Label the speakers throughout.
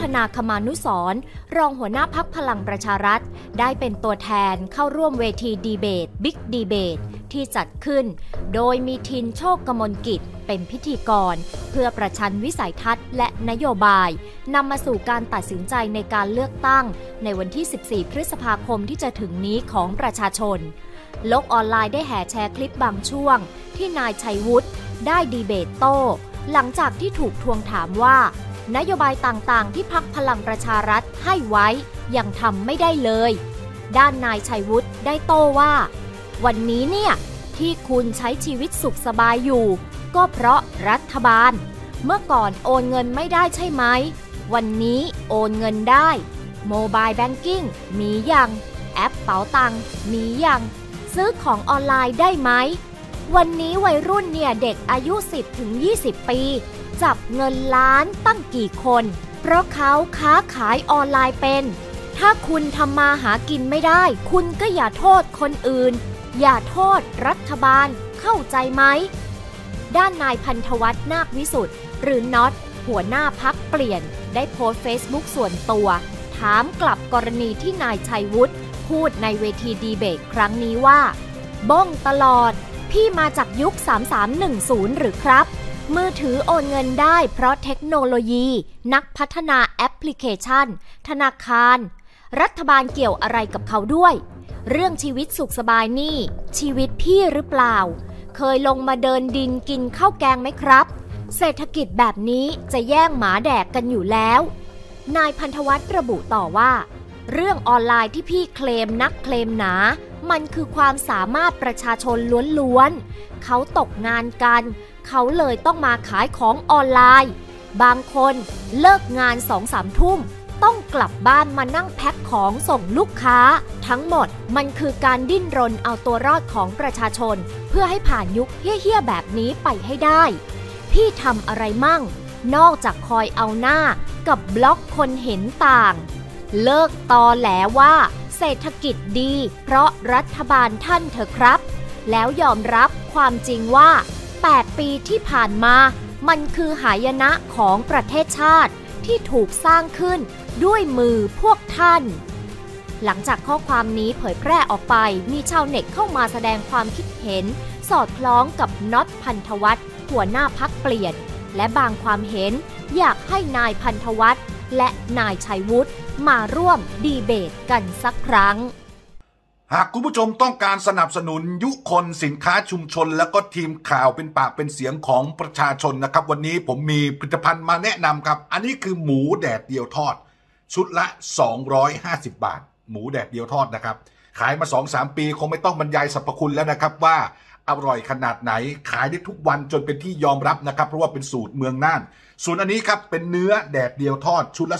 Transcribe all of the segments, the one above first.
Speaker 1: ฒนาคมานุสรณ์รองหัวหน้าพรรคพลังประชารัฐได้เป็นตัวแทนเข้าร่วมเวทีดีเบตบิ๊กดีเบตที่จัดขึ้นโดยมีทินโชคกมลกิจเป็นพิธีกรเพื่อประชันวิสัยทัศน์และนโยบายนำมาสู่การตัดสินใจในการเลือกตั้งในวันที่ 14 พฤษภาคมที่จะถึงนี้ของประชาชนโลกออนไลน์ได้แห่แชร์คลิปบางช่วงที่นายชัยวุฒิได้ดีเบตโต้หลังจากที่ถูกทวงถามว่านโยบายต่างๆที่พรรคพลังประชารัฐให้ไว้ยังทำไม่ได้เลยด้านนายชัยวุฒิได้โต้ว่าวันนี้เนี่ยที่คุณใช้ชีวิตสุขสบายอยู่ก็เพราะรัฐบาลเมื่อก่อนโอนเงินไม่ได้ใช่ไหมวันนี้โอนเงินได้โมบายแบงกิ้งมียังแอปเป๋าตังมียังซื้อของออนไลน์ได้ไหมวันนี้วัยรุ่นเนี่ยเด็กอายุ 10-20 ปีจับเงินล้านตั้งกี่คนเพราะเขาค้าขายออนไลน์เป็นถ้าคุณทำมาหากินไม่ได้คุณก็อย่าโทษคนอื่นอย่าโทษรัฐบาลเข้าใจไหมด้านนายพันธวัฒน์นาควิสุทธิ์หรือน็อตหัวหน้าพรรคเปลี่ยนได้โพสต์เฟซบุ๊กส่วนตัวถามกลับกรณีที่นายชัยวุฒิพูดในเวทีดีเบตครั้งนี้ว่าบ้องตลอดพี่มาจากยุค 3310 หรือครับมือถือโอนเงินได้เพราะเทคโนโลยีนักพัฒนาแอปพลิเคชันธนาคารรัฐบาลเกี่ยวอะไรกับเขาด้วยเรื่องชีวิตสุขสบายนี่ชีวิตพี่หรือเปล่าเคยลงมาเดินดินกินข้าวแกงไหมครับเศรษฐกิจแบบนี้จะแย่งหมาแดกกันอยู่แล้วนายพันธวัฒน์ระบุต่อว่าเรื่องออนไลน์ที่พี่เคลมนักเคลมหนามันคือความสามารถประชาชนล้วนๆเขาตกงานกันเขาเลยต้องมาขายของออนไลน์บางคนเลิกงาน 2-3 ทุ่มต้องกลับบ้านมานั่งแพ็คของส่งลูกค้าทั้งหมดมันคือการดิ้นรนเอาตัวรอดของประชาชนเพื่อให้ผ่านยุคเหี้ยๆแบบนี้ไปให้ได้พี่ทำอะไรมั่งนอกจากคอยเอาหน้ากับบล็อกคนเห็นต่างเลิกตอแหลว่าเศรษฐกิจดีเพราะรัฐบาลท่านเถอะครับแล้วยอมรับความจริงว่า8 ปีที่ผ่านมามันคือหายนะของประเทศชาติที่ถูกสร้างขึ้นด้วยมือพวกท่านหลังจากข้อความนี้เผยแพร่ออกไปมีชาวเน็ตเข้ามาแสดงความคิดเห็นสอดคล้องกับน็อตพันธวัฒน์หัวหน้าพรรคเปลี่ยนและบางความเห็นอยากให้นายพันธวัฒน์และนายชัยวุฒิมาร่วมดีเบตกันสักครั้ง
Speaker 2: หากคุณผู้ชมต้องการสนับสนุนยุคนสินค้าชุมชนและก็ทีมข่าวเป็นปากเป็นเสียงของประชาชนนะครับวันนี้ผมมีผลิตภัณฑ์มาแนะนำครับอันนี้คือหมูแดดเดียวทอดชุดละ250 บาทหมูแดดเดียวทอดนะครับขายมา 2-3 ปีคงไม่ต้องบรรยายสรรพคุณแล้วนะครับว่าอร่อยขนาดไหนขายได้ทุกวันจนเป็นที่ยอมรับนะครับเพราะว่าเป็นสูตรเมืองน่านส่วนอันนี้ครับเป็นเนื้อแดดเดียวทอดชุดละ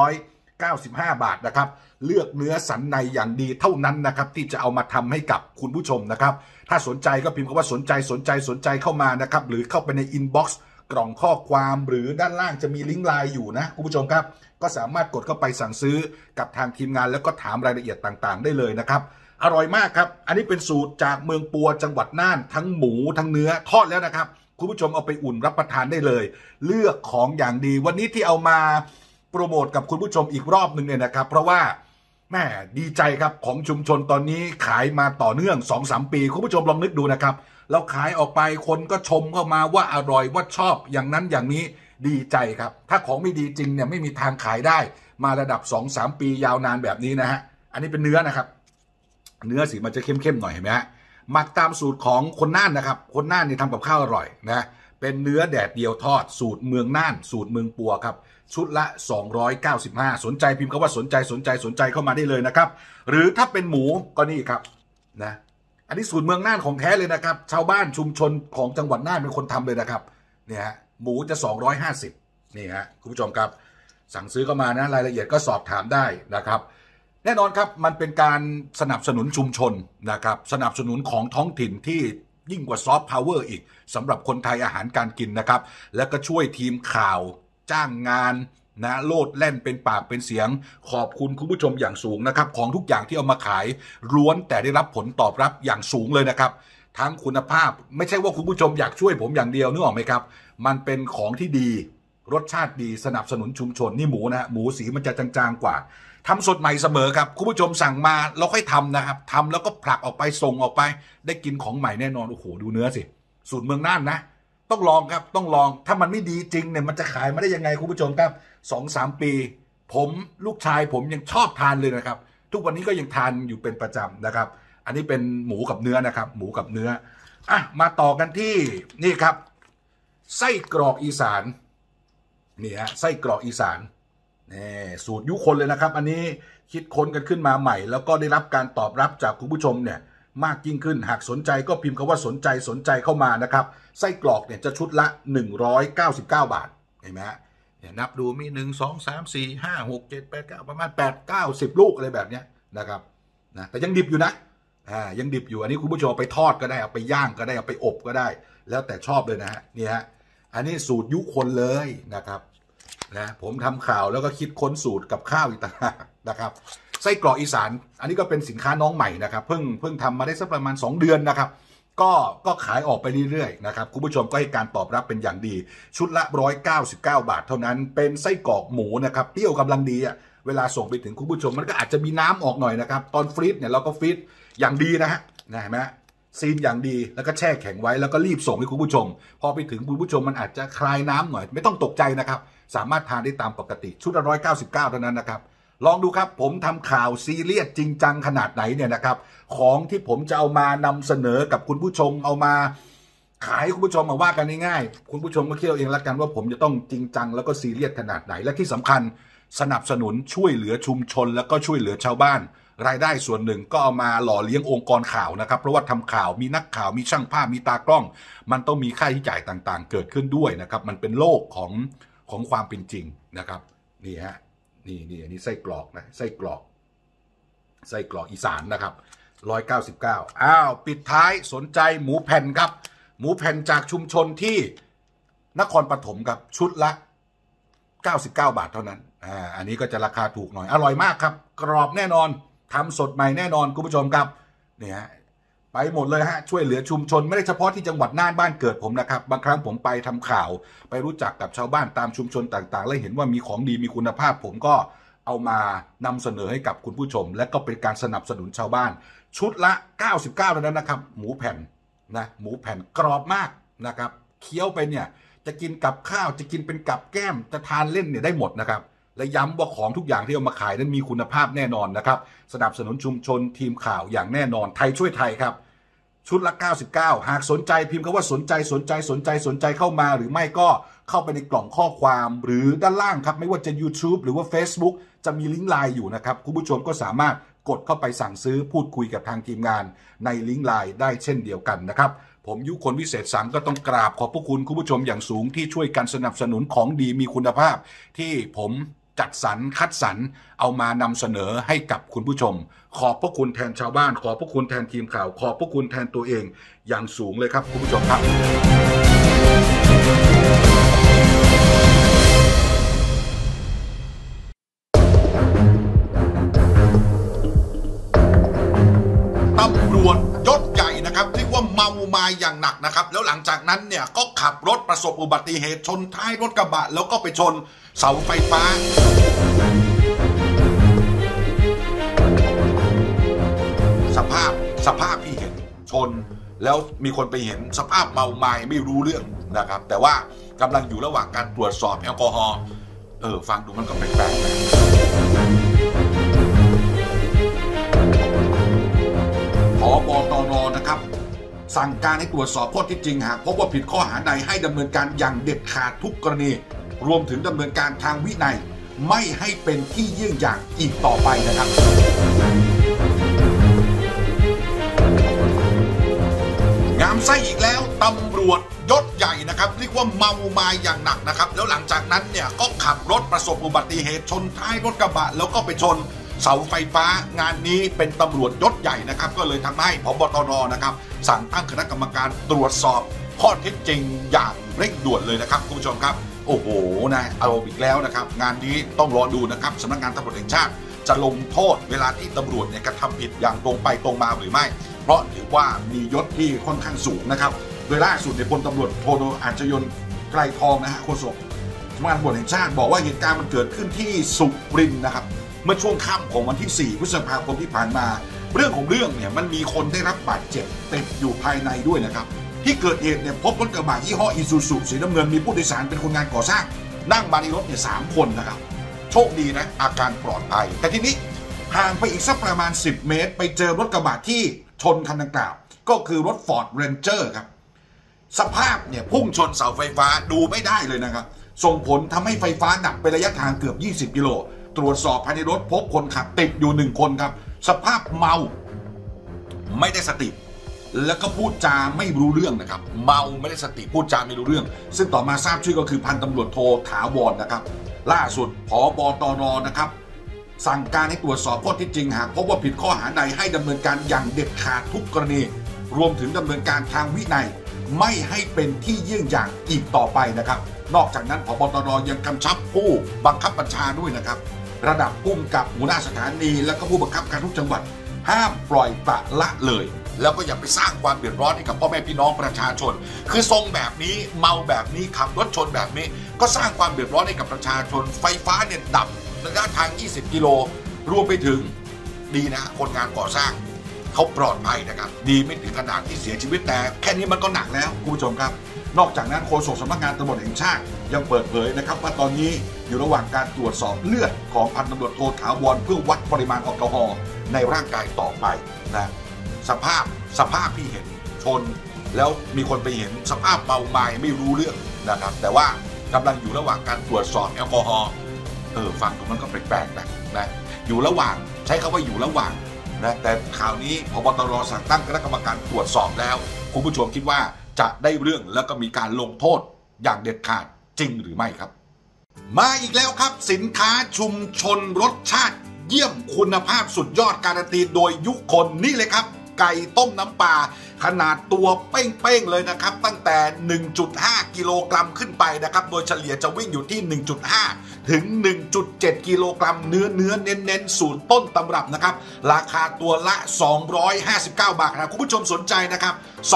Speaker 2: 295 บาทนะครับเลือกเนื้อสันในอย่างดีเท่านั้นนะครับที่จะเอามาทำให้กับคุณผู้ชมนะครับถ้าสนใจก็พิมพ์คำว่าสนใจเข้ามานะครับหรือเข้าไปในอินบ็อกซ์กล่องข้อความหรือด้านล่างจะมีลิงก์ไลน์อยู่นะคุณผู้ชมครับก็สามารถกดเข้าไปสั่งซื้อกับทางทีมงานแล้วก็ถามรายละเอียดต่างๆได้เลยนะครับอร่อยมากครับอันนี้เป็นสูตรจากเมืองปัวจังหวัดน่านทั้งหมูทั้งเนื้อทอดแล้วนะครับคุณผู้ชมเอาไปอุ่นรับประทานได้เลยเลือกของอย่างดีวันนี้ที่เอามาโปรโมทกับคุณผู้ชมอีกรอบหนึ่งเนี่ยนะครับเพราะว่าแม่ดีใจครับของชุมชนตอนนี้ขายมาต่อเนื่อง 2-3 ปีคุณผู้ชมลองนึกดูนะครับเราขายออกไปคนก็ชมเข้ามาว่าอร่อยว่าชอบอย่างนั้นอย่างนี้ดีใจครับถ้าของไม่ดีจริงเนี่ยไม่มีทางขายได้มาระดับ 2-3 ปียาวนานแบบนี้นะฮะอันนี้เป็นเนื้อนะครับเนื้อสีมันจะเข้มๆหน่อยเห็นไหมฮะหมักตามสูตรของคนน่านนะครับคนน่านนี่ทำกับข้าวอร่อยนะเป็นเนื้อแดดเดียวทอดสูตรเมืองน่านสูตรเมืองปัวครับชุดละ295สนใจพิมพ์คำว่าสนใจเข้ามาได้เลยนะครับหรือถ้าเป็นหมูก็นี่ครับนะอันนี้สูตรเมืองน่านของแท้เลยนะครับชาวบ้านชุมชนของจังหวัดน่านเป็นคนทำเลยนะครับเนี่ยฮะหมูจะ250นี่ฮะคุณผู้ชมครับสั่งซื้อเข้ามานะรายละเอียดก็สอบถามได้นะครับแน่นอนครับมันเป็นการสนับสนุนชุมชนนะครับสนับสนุนของท้องถิ่นที่ยิ่งกว่าซอฟต์พาวเวอร์อีกสำหรับคนไทยอาหารการกินนะครับแล้วก็ช่วยทีมข่าวจ้างงานนะโลดแล่นเป็นปากเป็นเสียงขอบคุณคุณผู้ชมอย่างสูงนะครับของทุกอย่างที่เอามาขายล้วนแต่ได้รับผลตอบรับอย่างสูงเลยนะครับทั้งคุณภาพไม่ใช่ว่าคุณผู้ชมอยากช่วยผมอย่างเดียวนึกออกไหมครับมันเป็นของที่ดีรสชาติดีสนับสนุนชุมชนนี่หมูนะหมูสีมันจะจางๆกว่าทำสดใหม่เสมอครับคุณผู้ชมสั่งมาเราค่อยทำนะครับทำแล้วก็ผลักออกไปส่งออกไปได้กินของใหม่แน่นอนโอ้โหดูเนื้อสิสูตรเมืองน่านนะต้องลองครับต้องลองถ้ามันไม่ดีจริงเนี่ยมันจะขายมาได้ยังไงคุณผู้ชมครับ2-3 ปีผมลูกชายผมยังชอบทานเลยนะครับทุกวันนี้ก็ยังทานอยู่เป็นประจำนะครับอันนี้เป็นหมูกับเนื้อนะครับหมูกับเนื้อมาต่อกันที่นี่ครับไส้กรอกอีสานนี่ฮะไส้กรอกอีสานนี่สูตรยุคนเลยนะครับอันนี้คิดค้นกันขึ้นมาใหม่แล้วก็ได้รับการตอบรับจากคุณผู้ชมเนี่ยมากยิ่งขึ้นหากสนใจก็พิมพ์คำว่าสนใจเข้ามานะครับไส้กรอกเนี่ยจะชุดละ199 บาทเห็นไหมฮะเนี่ยนับดูมี1 2 3 4 5 6 7 8 9ประมาณ8 9 10 ลูกอะไรแบบเนี้ยนะครับนะแต่ยังดิบอยู่นะยังดิบอยู่อันนี้คุณผู้ชมไปทอดก็ได้เอาไปย่างก็ได้เอาไปอบก็ได้แล้วแต่ชอบเลยนะฮะนี่ฮะอันนี้สูตรยุคนเลยนะครับนะผมทำข่าวแล้วก็คิดค้นสูตรกับข้าวอีกต่างหากนะครับไส้กรอกอีสานอันนี้ก็เป็นสินค้าน้องใหม่นะครับเพิ่งทำมาได้สักประมาณ2 เดือนนะครับก็ขายออกไปเรื่อยๆนะครับคุณผู้ชมก็ให้การตอบรับเป็นอย่างดีชุดละ199 บาทเท่านั้นเป็นไส้กรอกหมูนะครับเปรี้ยวกำลังดีอ่ะเวลาส่งไปถึงคุณผู้ชมมันก็อาจจะมีน้ำออกหน่อยนะครับตอนฟรีซเนี่ยเราก็ฟรีซอย่างดีนะฮะเห็นไหมซีนอย่างดีแล้วก็แช่แข็งไว้แล้วก็รีบส่งให้คุณผู้ชมพอไปถึงคุณผู้ชมมันอาจจะคลายน้ำหน่อยไม่ต้องตกใจนะครับสามารถทานได้ตามปกติชุดละ199เท่านั้นนะครับลองดูครับผมทำข่าวซีเรียสจริงจังขนาดไหนเนี่ยนะครับของที่ผมจะเอามานำเสนอกับคุณผู้ชมเอามาขายคุณผู้ชมมาว่ากันง่ายๆคุณผู้ชมก็คิดเอาเองละกันว่าผมจะต้องจริงจังแล้วก็ซีเรียสขนาดไหนและที่สำคัญสนับสนุนช่วยเหลือชุมชนแล้วก็ช่วยเหลือชาวบ้านรายได้ส่วนหนึ่งก็เอามาหล่อเลี้ยงองค์กรข่าวนะครับเพราะว่าทำข่าวมีนักข่าวมีช่างภาพมีตากล้องมันต้องมีค่าใช้จ่ายต่างๆเกิดขึ้นด้วยนะครับมันเป็นโลกของความเป็นจริงนะครับนี่ฮะนี่อันนี้ไส้กรอกนะไส้กรอกอีสานนะครับ199ปิดท้ายสนใจหมูแผ่นครับหมูแผ่นจากชุมชนที่นครปฐมครับชุดละ99 บาทเท่านั้นอันนี้ก็จะราคาถูกหน่อยอร่อยมากครับกรอบแน่นอนทำสดใหม่แน่นอนคุณผู้ชมครับเนี่ยไปหมดเลยฮะช่วยเหลือชุมชนไม่ได้เฉพาะที่จังหวัดน่านบ้านเกิดผมนะครับบางครั้งผมไปทำข่าวไปรู้จักกับชาวบ้านตามชุมชนต่างๆแล้วเห็นว่ามีของดีมีคุณภาพผมก็เอามานำเสนอให้กับคุณผู้ชมและก็เป็นการสนับสนุนชาวบ้านชุดละ99เท่านั้นนะครับหมูแผ่นนะหมูแผ่นกรอบมากนะครับเคี้ยวไปเนี่ยจะกินกับข้าวจะกินเป็นกับแก้มจะทานเล่นเนี่ยได้หมดนะครับและย้ำว่าของทุกอย่างที่เอามาขายนั้นมีคุณภาพแน่นอนนะครับสนับสนุนชุมชนทีมข่าวอย่างแน่นอนไทยช่วยไทยครับชุดละ99หากสนใจพิมพ์คำว่าสนใจเข้ามาหรือไม่ก็เข้าไปในกล่องข้อความหรือด้านล่างครับไม่ว่าจะ YouTube หรือว่า Facebook จะมีลิงก์ไลน์อยู่นะครับคุณผู้ชมก็สามารถกดเข้าไปสั่งซื้อพูดคุยกับทางทีมงานในลิงก์ไลน์ได้เช่นเดียวกันนะครับผมยุคนวิเศษสังก็ต้องกราบขอบพระคุณคุณผู้ชมอย่างสูงที่ช่วยกันสนับสนุนของดีมีคุณภาพที่ผมจัดสรรคัดสรรเอามานำเสนอให้กับคุณผู้ชมขอบพระคุณแทนชาวบ้านขอบพระคุณแทนทีมข่าวขอบพระคุณแทนตัวเองอย่างสูงเลยครับคุณผู้ชมครับตำรวจยศใหญ่นะครับเรียกว่าเมามาอย่างหนักนะครับแล้วหลังจากนั้นเนี่ยก็ขับรถประสบอุบัติเหตุชนท้ายรถกระบะแล้วก็ไปชนเสาไฟฟ้าสภาพที่เห็นชนแล้วมีคนไปเห็นสภาพเมาไม้ไม่รู้เรื่องนะครับแต่ว่ากำลังอยู่ระหว่างการตรวจสอบแอลกอฮอล์ฟังดูมันก็แปลกๆนะผบ.ตร.นะครับสั่งการให้ตรวจสอบข้อเท็จจริงหากพบว่าผิดข้อหาใดให้ดำเนินการอย่างเด็ดขาดทุกกรณีรวมถึงดำเนินการทางวินัยไม่ให้เป็นที่เยี่ยงอย่างอีกต่อไปนะครับงามไส้อีกแล้วตำรวจยศใหญ่นะครับเรียกว่าเมามาอย่างหนักนะครับแล้วหลังจากนั้นเนี่ยก็ขับรถประสบอุบัติเหตุชนท้ายรถกระบะแล้วก็ไปชนเสาไฟฟ้างานนี้เป็นตำรวจยศใหญ่นะครับก็เลยทำให้ผบ.ตร.นะครับสั่งตั้งคณะกรรมการตรวจสอบข้อเท็จจริงอย่างเร่งด่วนเลยนะครับคุณผู้ชมครับโอ้โหนะเอาอีกแล้วนะครับงานนี้ต้องรอดูนะครับสำนักงานตำรวจแห่งชาติจะลงโทษเวลาที่ตำรวจเนี่ยกระทำผิดอย่างตรงไปตรงมาหรือไม่เพราะถือว่ามียศที่ค่อนข้างสูงนะครับโดยล่าสุดในพลตำรวจโทอาชญนไกรทองนะฮะโฆษกสำนักงานตำรวจแห่งชาติบอกว่าเหตุการณ์มันเกิดขึ้นที่สุรินทร์นะครับเมื่อช่วงค่ำของวันที่4 พฤษภาคมที่ผ่านมาเรื่องของเรื่องเนี่ยมันมีคนได้รับบาดเจ็บติดอยู่ภายในด้วยนะครับที่เกิดเหตุเนี่ยพบรถกระบะยี่ห้ออิซูซุสีน้ำเงินมีผู้โดยสารเป็นคนงานก่อสร้างนั่งมาในรถเนี่ย3 คนนะครับโชคดีนะอาการปลอดภัยแต่ทีนี้ห่างไปอีกสักประมาณ10 เมตรไปเจอรถกระบะที่ชนคันดังกล่าวก็คือรถ Ford Ranger ครับสภาพเนี่ยพุ่งชนเสาไฟฟ้าดูไม่ได้เลยนะครับส่งผลทำให้ไฟฟ้าดับไประยะทางเกือบ20 กิโลตรวจสอบภายในรถพบคนขับติดอยู่1 คนครับสภาพเมาไม่ได้สติแล้วก็พูดจาไม่รู้เรื่องนะครับเมาไม่ได้สติพูดจาไม่รู้เรื่องซึ่งต่อมาทราบชื่อก็คือพันตำรวจโทถาวรนะครับล่าสุดผบตรนะครับสั่งการให้ตรวจสอบข้อเท็จจริงหากพบว่าผิดข้อหาใดให้ดำเนินการอย่างเด็ดขาดทุกกรณีรวมถึงดำเนินการทางวินัยไม่ให้เป็นที่เยี่ยงอย่างอีกต่อไปนะครับนอกจากนั้นผบตรยังกำชับผู้บังคับบัญชาด้วยนะครับระดับผู้กำกับหัวหน้าสถานีและก็ผู้บังคับการทุกจังหวัดห้ามปล่อยปละละเลยแล้วก็อย่าไปสร้างความเดือดร้อนให้กับพ่อแม่พี่น้องประชาชนคือทรงแบบนี้เมาแบบนี้ขับรถชนแบบนี้ก็สร้างความเดือดร้อนให้กับประชาชนไฟฟ้าเนี่ยดับระยะทาง20 กิโลรวมไปถึงดีนะคนงานก่อสร้างเขาปลอดภัยนะครับดีไม่ถึงขนาดที่เสียชีวิตแต่แค่นี้มันก็หนักแล้วคุณผู้ชมครับนอกจากนั้นโฆษกสำนักงานตำรวจแห่งชาติยังเปิดเผยนะครับว่าตอนนี้อยู่ระหว่างการตรวจสอบเลือดของพันตำรวจโทถาวรเพื่อวัดปริมาณแอลกอฮอล์ในร่างกายต่อไปนะสภาพที่เห็นชนแล้วมีคนไปเห็นสภาพเมาไม้ไม่รู้เรื่องนะครับแต่ว่ากำลังอยู่ระหว่างการตรวจสอบแอลกอฮอล์ฟังตรงนั้นก็แปลกๆนะอยู่ระหว่างใช้คำว่าอยู่ระหว่างนะแต่ข่าวนี้พบตรสั่งตั้งคณะกรรมการตรวจสอบแล้วคุณผู้ชมคิดว่าจะได้เรื่องแล้วก็มีการลงโทษอย่างเด็ดขาดจริงหรือไม่ครับมาอีกแล้วครับสินค้าชุมชนรสชาติเยี่ยมคุณภาพสุดยอดการันตีโดยยุคนนี่เลยครับไก่ต้มน้ำปลาขนาดตัวเป้งๆเลยนะครับตั้งแต่ 1.5 กิโลกรัมขึ้นไปนะครับโดยเฉลี่ยจะวิ่งอยู่ที่ 1.5 ถึง 1.7 กิโลกรัมเนื้อเน้นสูตรต้นตำรับนะครับราคาตัวละ259 บาทนะคุณผู้ชมสนใจนะครับ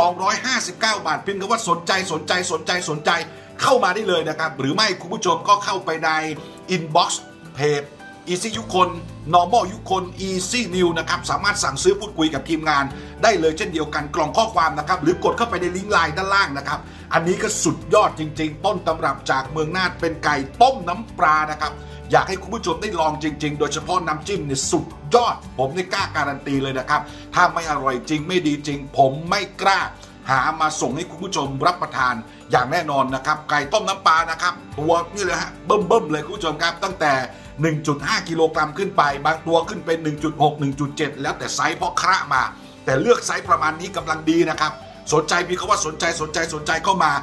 Speaker 2: 259 บาทพิมพ์คำว่าสนใจเข้ามาได้เลยนะครับหรือไม่คุณผู้ชมก็เข้าไปใน inbox เพจEasy ยุคน Normal ยุคน Easy New นะครับสามารถสั่งซื้อพูดคุยกับทีมงานได้เลยเช่นเดียวกันกล่องข้อความนะครับหรือกดเข้าไปในลิงก์ไลน์ด้านล่างนะครับอันนี้ก็สุดยอดจริงๆต้นตำรับจากเมืองน่านเป็นไก่ต้มน้ำปลานะครับอยากให้คุณผู้ชมได้ลองจริงๆโดยเฉพาะน้ำจิ้มเนี่ยสุดยอดผมได้กล้าการันตีเลยนะครับถ้าไม่อร่อยจริงไม่ดีจริงผมไม่กล้าหามาส่งให้คุณผู้ชมรับประทานอย่างแน่นอนนะครับไก่ต้มน้ำปลานะครับตัวนี่เลยฮะเบิ่มเลยคุณผู้ชมครับตั้งแต่1.5 กิโลกรัมขึ้นไปบางตัวขึ้นเป็น 1.6 1.7 แล้วแต่ไซส์เพราะคระมาแต่เลือกไซส์ประมาณนี้กำลังดีนะครับสนใจพี่เขาว่าสนใจเข้ามา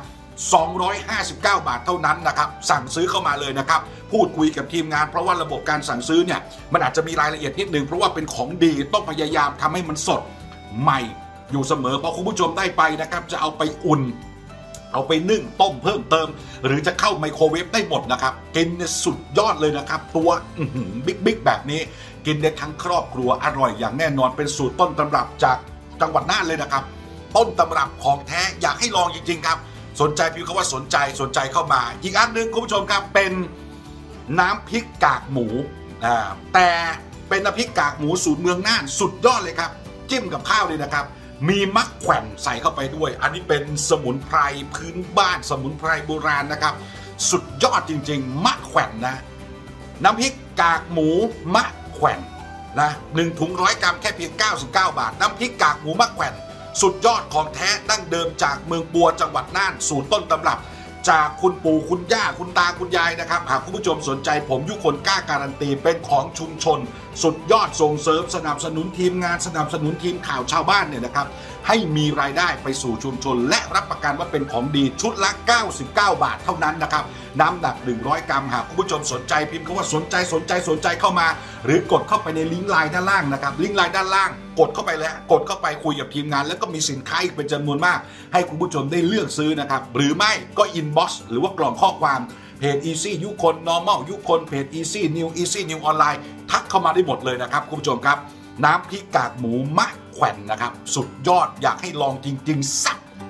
Speaker 2: 259 บาทเท่านั้นนะครับสั่งซื้อเข้ามาเลยนะครับพูดคุยกับทีมงานเพราะว่าระบบการสั่งซื้อเนี่ยมันอาจจะมีรายละเอียดนิดนึงเพราะว่าเป็นของดีต้องพยายามทำให้มันสดใหม่อยู่เสมอพอคุณผู้ชมได้ไปนะครับจะเอาไปอุ่นเอาไปนึ่งต้มเพิ่มเติมหรือจะเข้าไมโครเวฟได้หมดนะครับกินเนี่ยสุดยอดเลยนะครับตัวบิ๊กแบบนี้กินได้ทั้งครอบครัวอร่อยอย่างแน่นอนเป็นสูตรต้นตำรับจากจังหวัดน่านเลยนะครับต้นตำรับของแท้อยากให้ลองจริงๆครับสนใจพิมพ์คำว่าสนใจเข้ามาอีกอันหนึ่งคุณผู้ชมครับเป็นน้ำพริกกากหมูแต่เป็นน้ำพริกกากหมูสูตรเมืองน่านสุดยอดเลยครับจิ้มกับข้าวเลยนะครับมีมะแขวนใส่เข้าไปด้วยอันนี้เป็นสมุนไพรพื้นบ้านสมุนไพรโบราณนะครับสุดยอดจริงๆมะแขวนนะน้ำพริกกากหมูมะแขวนนะ1 ถุง 100 กรัมแค่เพียง99 บาทน้ำพริกกากหมูมะแขวนสุดยอดของแท้ดั้งเดิมจากเมืองปัวจังหวัดน่านสูตรต้นตำรับจากคุณปู่คุณย่าคุณตาคุณยายนะครับหากคุณผู้ชมสนใจผมยุคนกล้าการันตีเป็นของชุมชนสุดยอดส่งเสริมสนับสนุนทีมงานสนับสนุนทีมข่าวชาวบ้านเนี่ยนะครับให้มีรายได้ไปสู่ชุมชนและรับประกันว่าเป็นของดีชุดละ99 บาทเท่านั้นนะครับน้ำหนัก100 กรัมหากคุณผู้ชมสนใจพิมพ์คำว่าสนใจเข้ามาหรือกดเข้าไปในลิงก์ไลน์ด้านล่างนะครับลิงก์ไลน์ด้านล่างกดเข้าไปแล้วกดเข้าไปคุยกับทีมงานแล้วก็มีสินค้าอีกเป็นจำนวนมากให้คุณผู้ชมได้เลือกซื้อนะครับหรือไม่ก็อินบ็อกซ์หรือว่ากล่องข้อความเพจ Easy ยุคน Normal ยุคนเพจ Easy New ออนไลน์ทักเข้ามาได้หมดเลยนะครับคุณผู้ชมครับน้ำพริกกากหมูมะแขวนนะครับสุดยอดอยากให้ลองจริงๆสัก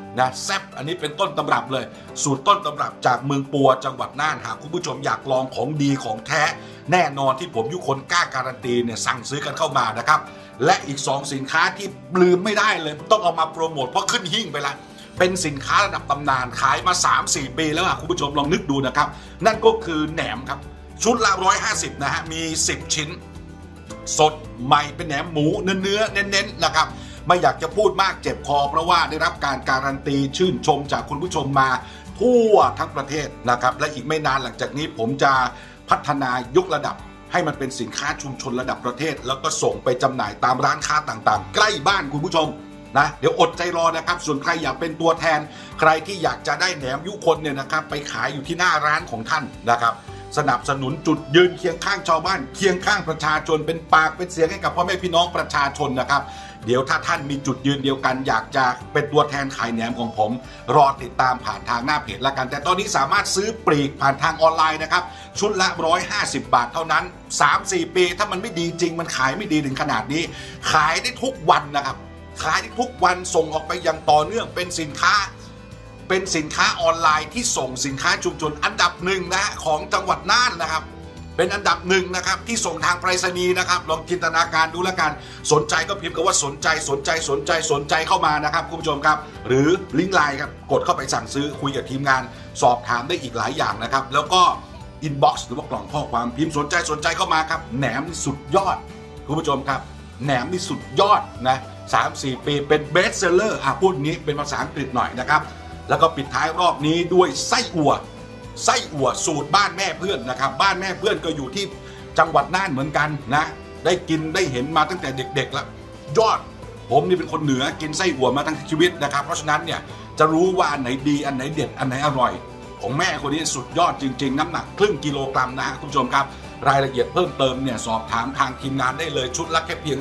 Speaker 2: นะแซ่บอันนี้เป็นต้นตำรับเลยสูตรต้นตำรับจากเมืองปัวจังหวัดน่านหากคุณผู้ชมอยากลองของดีของแท้แน่นอนที่ผมยุคนกล้าการันตีเนี่ยสั่งซื้อกันเข้ามานะครับและอีก2สินค้าที่ลืมไม่ได้เลยต้องเอามาโปรโมทเพราะขึ้นหิ้งไปละเป็นสินค้าระดับตำนานขายมา 3-4 ปีแล้วคุณผู้ชมลองนึกดูนะครับนั่นก็คือแหนมครับชุดละ150นะฮะมี10ชิ้นสดใหม่เป็นแหนมหมูเนื้อเน้นๆนะครับไม่อยากจะพูดมากเจ็บคอเพราะว่าได้รับการการันตีชื่นชมจากคุณผู้ชมมาทั่วทั้งประเทศนะครับและอีกไม่นานหลังจากนี้ผมจะพัฒนายกระดับให้มันเป็นสินค้าชุมชนระดับประเทศแล้วก็ส่งไปจำหน่ายตามร้านค้าต่างๆใกล้บ้านคุณผู้ชมนะเดี๋ยวอดใจรอนะครับส่วนใครอยากเป็นตัวแทนใครที่อยากจะได้แหนมยุคนเนี่ยนะครับไปขายอยู่ที่หน้าร้านของท่านนะครับสนับสนุนจุดยืนเคียงข้างชาวบ้านเคียงข้างประชาชนเป็นปากเป็นเสียงให้กับพ่อแม่พี่น้องประชาชนนะครับเดี๋ยวถ้าท่านมีจุดยืนเดียวกันอยากจะเป็นตัวแทนขายแหนมของผมรอติดตามผ่านทางหน้าเพจละกันแต่ตอนนี้สามารถซื้อปลีกผ่านทางออนไลน์นะครับชุดละ150 บาทเท่านั้น 3-4 ปีถ้ามันไม่ดีจริงมันขายไม่ดีถึงขนาดนี้ขายได้ทุกวันนะครับขายได้ทุกวันส่งออกไปอย่างต่อเนื่องเป็นสินค้าออนไลน์ที่ส่งสินค้าชุมชนอันดับหนึ่งนะของจังหวัดน่านนะครับเป็นอันดับหนึ่งนะครับที่ส่งทางไปรษณีย์นะครับลองจินตนาการดูแล้วกันสนใจก็พิมพ์คำว่าสนใจเข้ามานะครับคุณผู้ชมครับหรือลิงก์ไลน์ครับกดเข้าไปสั่งซื้อคุยกับทีมงานสอบถามได้อีกหลายอย่างนะครับแล้วก็อินบ็อกซ์หรือว่ากล่องข้อความพิมพ์สนใจเข้ามาครับแหนมสุดยอดคุณผู้ชมครับแหนมนี่สุดยอดนะ 3-4 ปีเป็นเบสเซลเลอร์พูดงี้เป็นภาษาอังกฤษหน่อยนะครับแล้วก็ปิดท้ายรอบนี้ด้วยไส้อั่วสูตรบ้านแม่เพื่อนนะครับบ้านแม่เพื่อนก็อยู่ที่จังหวัดน่านเหมือนกันนะได้กินได้เห็นมาตั้งแต่เด็กๆแล้วยอดผมนี่เป็นคนเหนือกินไส้อั่วมาทั้งชีวิตนะครับเพราะฉะนั้นเนี่ยจะรู้ว่าอันไหนดีอันไหนเด็ดอันไหนอร่อยของแม่คนนี้สุดยอดจริงๆน้ำหนักครึ่งกิโลกรัมนะคุณผู้ชมครับรายละเอียดเพิ่มเติมเนี่ยสอบถามทางทีมงานได้เลยชุดละแค่เพียง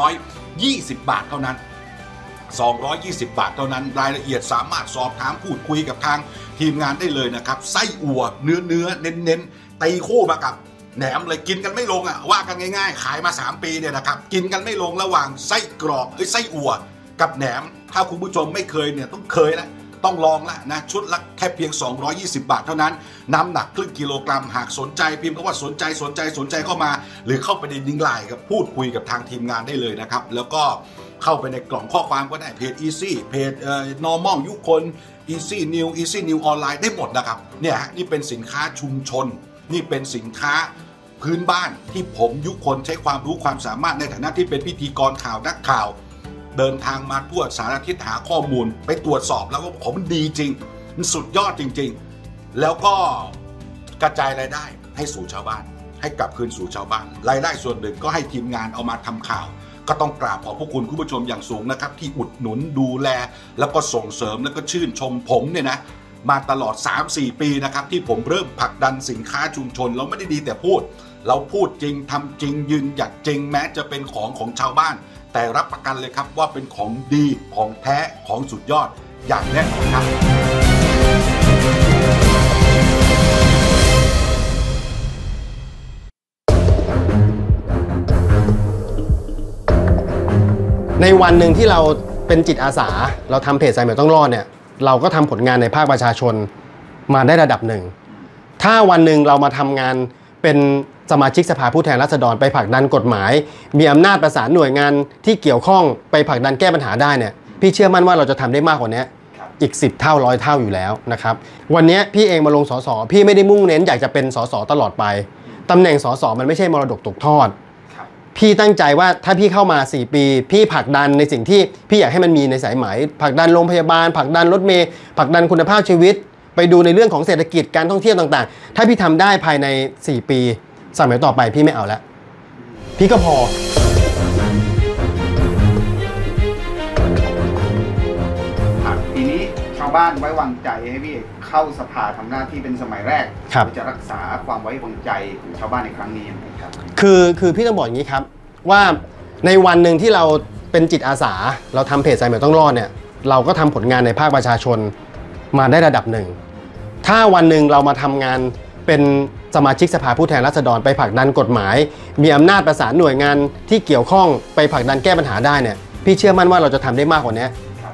Speaker 2: 220 บาทเท่านั้น220 บาทเท่านั้นรายละเอียดสามารถสอบถามพูดคุยกับทางทีมงานได้เลยนะครับไส้อั่วเนื้อเน้นตีคู่มากับแหนมเลยกินกันไม่ลงว่ากันง่ายๆขายมา3 ปีเนี่ยนะครับกินกันไม่ลงระหว่างไส้กรอกไส้อั่วกับแหนมถ้าคุณผู้ชมไม่เคยเนี่ยต้องเคยแล้วต้องลองละนะชุดละแค่เพียง220 บาทเท่านั้นน้ำหนักครึ่งกิโลกรัมหากสนใจพิมพ์คำว่าสนใจเข้ามาหรือเข้าไปในลิงก์ไลน์กับพูดคุยกับทางทีมงานได้เลยนะครับแล้วก็เข้าไปในกล่องข้อความก็ได้เพจ Easy เพจnormal ยุคน Easy New ออนไลน์ได้หมดนะครับเนี่ยนี่เป็นสินค้าชุมชนนี่เป็นสินค้าพื้นบ้านที่ผมยุคนใช้ความรู้ความสามารถในฐานะที่เป็นพิธีกรข่าวนักข่าวเดินทางมาทั่วสารทิศหาข้อมูลไปตรวจสอบแล้วว่าของมันดีจริงมันสุดยอดจริงๆแล้วก็กระจายรายได้ให้สู่ชาวบ้านให้กลับคืนสู่ชาวบ้านรายได้ส่วนหนึ่งก็ให้ทีมงานเอามาทำข่าวก็ต้องกราบขอบพระคุณคุณผู้ชมอย่างสูงนะครับที่อุดหนุนดูแลแล้วก็ส่งเสริมแล้วก็ชื่นชมผมเนี่ยนะมาตลอด 3-4 ปีนะครับที่ผมเริ่มผลักดันสินค้าชุมชนเราไม่ได้ดีแต่พูดเราพูดจริงทำจริงยืนหยัดจริงแม้จะเป็นของชาวบ้านแต่รับประกันเลยครับว่าเป็นของดีของแท้ของสุดยอดอย่างแน่นอนครับ
Speaker 3: ในวันหนึ่งที่เราเป็นจิตอาสาเราทำเพจสายใหม่ต้องรอดเนี่ยเราก็ทำผลงานในภาคประชาชนมาได้ระดับหนึ่งถ้าวันหนึ่งเรามาทำงานเป็นสมาชิกสภาผู้แทนราษฎรไปผลักดันกฎหมายมีอำนาจประสานหน่วยงานที่เกี่ยวข้องไปผลักดันแก้ปัญหาได้เนี่ยพี่เชื่อมั่นว่าเราจะทำได้มากกว่านี้อีก10 เท่า100 เท่าอยู่แล้วนะครับวันนี้พี่เองมาลงสสพี่ไม่ได้มุ่งเน้นอยากจะเป็นสสตลอดไปตำแหน่งสสมันไม่ใช่มรดกตกทอดพี่ตั้งใจว่าถ้าพี่เข้ามา4 ปีพี่ผลักดันในสิ่งที่พี่อยากให้มันมีในสายไหมผลักดันโรงพยาบาลผลักดันรถเมล์ผลักดันคุณภาพชีวิตไปดูในเรื่องของเศรษฐกิจการท่องเที่ยวต่างๆถ้าพี่ทำได้ภายใน4 ปีสมัยต่อไปพี่ไม่เอาแล้วพี่ก็พอ
Speaker 4: ปีนี้ชาวบ้านไว้วางใจให้พี่เข้าสภาทำหน้าที่เป็นสมัยแรกจะรักษาความไว้วางใจของชาวบ้านในครั้งนี้ครับ
Speaker 3: คือพี่ต้องบอกอย่างนี้ครับว่าในวันหนึ่งที่เราเป็นจิตอาสาเราทำเพจสายใหม่ต้องรอดเนี่ยเราก็ทำผลงานในภาคประชาชนมาได้ระดับหนึ่งถ้าวันหนึ่งเรามาทำงานเป็นสมาชิกสภาผู้แทนราษฎรไปผลักดันกฎหมายมีอำนาจประสานหน่วยงานที่เกี่ยวข้องไปผลักดันแก้ปัญหาได้เนี่ยพี่เชื่อมั่นว่าเราจะทำได้มากกว่านี้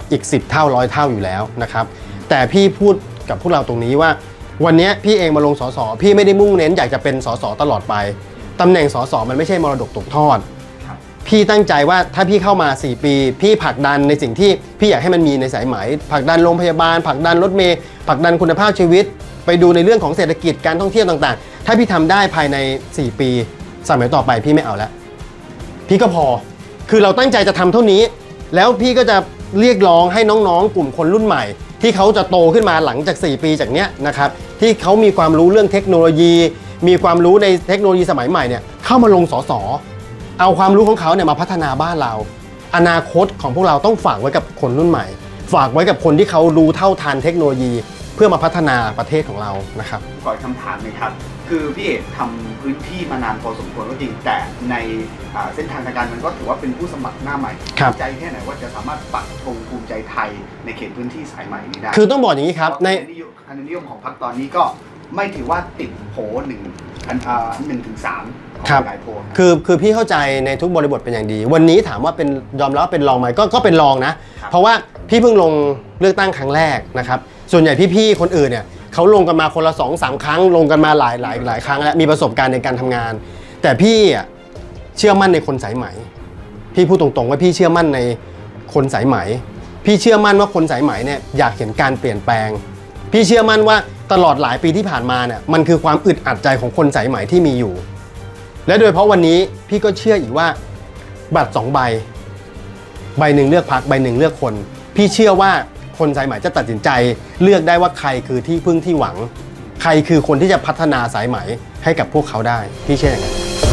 Speaker 3: อีก10 เท่า100 เท่าอยู่แล้วนะครับแต่พี่พูดกับพวกเราตรงนี้ว่าวันนี้พี่เองมาลงสสพี่ไม่ได้มุ่งเน้นอยากจะเป็นสสตลอดไปตำแหน่งสสมันไม่ใช่มรดกตกทอดพี่ตั้งใจว่าถ้าพี่เข้ามา4 ปีพี่ผลักดันในสิ่งที่พี่อยากให้มันมีในสายไหมผลักดันโรงพยาบาลผลักดันรถเมล์ผลักดันคุณภาพชีวิตไปดูในเรื่องของเศรษฐกิจการท่องเที่ยวต่างๆถ้าพี่ทำได้ภายใน4 ปีสมัยต่อไปพี่ไม่เอาแล้วพี่ก็พอคือเราตั้งใจจะทำเท่านี้แล้วพี่ก็จะเรียกร้องให้น้องๆกลุ่มคนรุ่นใหม่ที่เขาจะโตขึ้นมาหลังจาก4 ปีจากเนี้ยนะครับที่เขามีความรู้เรื่องเทคโนโลยีมีความรู้ในเทคโนโลยีสมัยใหม่เนี่ยเข้ามาลงสสเอาความรู้ของเขาเนี่ยมาพัฒนาบ้านเราอนาคตของพวกเราต้องฝากไว้กับคนรุ่นใหม่ฝากไว้กับคนที่เขารู้เท่าทันเทคโนโลยีเพื่อมาพัฒนาประเทศของเรานะครับ
Speaker 4: ขอคำถามหนึ่งครับคือพี่เอกทำพื้นที่มานานพอสมควรก็จริงแต่ในเส้นทางการมันก็ถือว่าเป็นผู้สมัครหน้าใหม่ใจแค่ไหนว่าจะสามารถปักธงภูมิใจไทยในเขตพื้นที่สายใหม่นี้ได้
Speaker 3: คือต้องบอกอย่างนี้ครับใน
Speaker 4: คะแนนนิยมของพรรคตอนนี้ก็ไม่ถือว่าติดโผ1 ถึง 3ของหลายโพล
Speaker 3: คือพี่เข้าใจในทุกบริบทเป็นอย่างดีวันนี้ถามว่าเป็นยอมรับว่าเป็นรองไหมก็เป็นรองนะเพราะว่าพี่เพิ่งลงเลือกตั้งครั้งแรกนะครับส่วนใหญ่พี่ๆคนอื่นเนี่ยเขาลงกันมาคนละ2-3 ครั้งลงกันมาหลายครั้งแล้วมีประสบการณ์ในการทำงานแต่พี่เชื่อมั่นในคนสายไหมพี่พูดตรงๆว่าพี่เชื่อมั่นในคนสายไหมพี่เชื่อมั่นว่าคนสายไหมเนี่ยอยากเห็นการเปลี่ยนแปลงพี่เชื่อมั่นว่าตลอดหลายปีที่ผ่านมาเนี่ยมันคือความอึดอัดใจของคนสายไหมที่มีอยู่และโดยเฉพาะวันนี้พี่ก็เชื่ออีกว่าบัตร2 ใบหนึ่งเลือกพรรคใบหนึ่งเลือกคนพี่เชื่อว่าคนสายไหมจะตัดสินใจเลือกได้ว่าใครคือที่พึ่งที่หวังใครคือคนที่จะพัฒนาสายไหมให้กับพวกเขาได้พี่เชื่ออย่างนั้น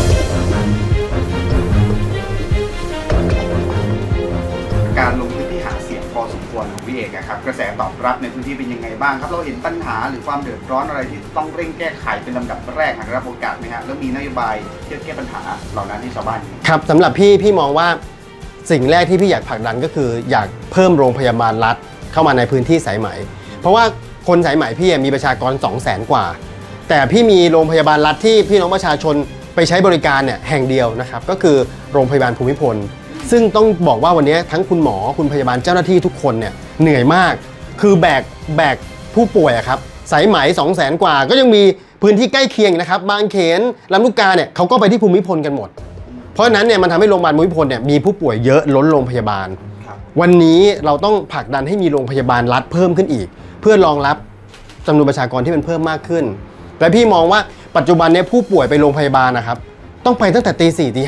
Speaker 4: การลงพื้นที่หาเสียงพอสมควรของพี่เอกครับกระแสตอบรับในพื้นที่เป็นยังไงบ้างครับเราเห็นปัญหาหรือความเดือดร้อนอะไรที่ต้องเร่งแก้ไขเป็นลำดับแรกหากรับโอกาสไหมฮะแล้วมีนโยบายเพื่อแก้ปัญหาเหล่านั้นให้ชาวบ้าน
Speaker 3: ครับสำหรับพี่มองว่าสิ่งแรกที่พี่อยากผลักดันก็คืออยากเพิ่มโรงพยาบาลรัฐเข้ามาในพื้นที่สายไหมเพราะว่าคนสายไหมพี่มีประชากร 200,000 กว่าแต่พี่มีโรงพยาบาลรัฐที่พี่น้องประชาชนไปใช้บริการเนี่ยแห่งเดียวนะครับก็คือโรงพยาบาลภูมิพลซึ่งต้องบอกว่าวันนี้ทั้งคุณหมอคุณพยาบาลเจ้าหน้าที่ทุกคนเนี่ยเหนื่อยมากคือแบกผู้ป่วยครับสายไหม 200,000 กว่าก็ยังมีพื้นที่ใกล้เคียงนะครับบางเขนลำลูกกาเนี่ยเขาก็ไปที่ภูมิพลกันหมดเพราะฉะนั้นเนี่ยมันทำให้โรงพยาบาลภูมิพลเนี่ยมีผู้ป่วยเยอะล้นโรงพยาบาลวันนี้เราต้องผลักดันให้มีโรงพยาบาลรัฐเพิ่มขึ้นอีกเพื่อรองรับจำนวนประชากรที่มันเพิ่มมากขึ้นและพี่มองว่าปัจจุบันนี้ผู้ป่วยไปโรงพยาบาลนะครับต้องไปตั้งแต่ตี 4 ตี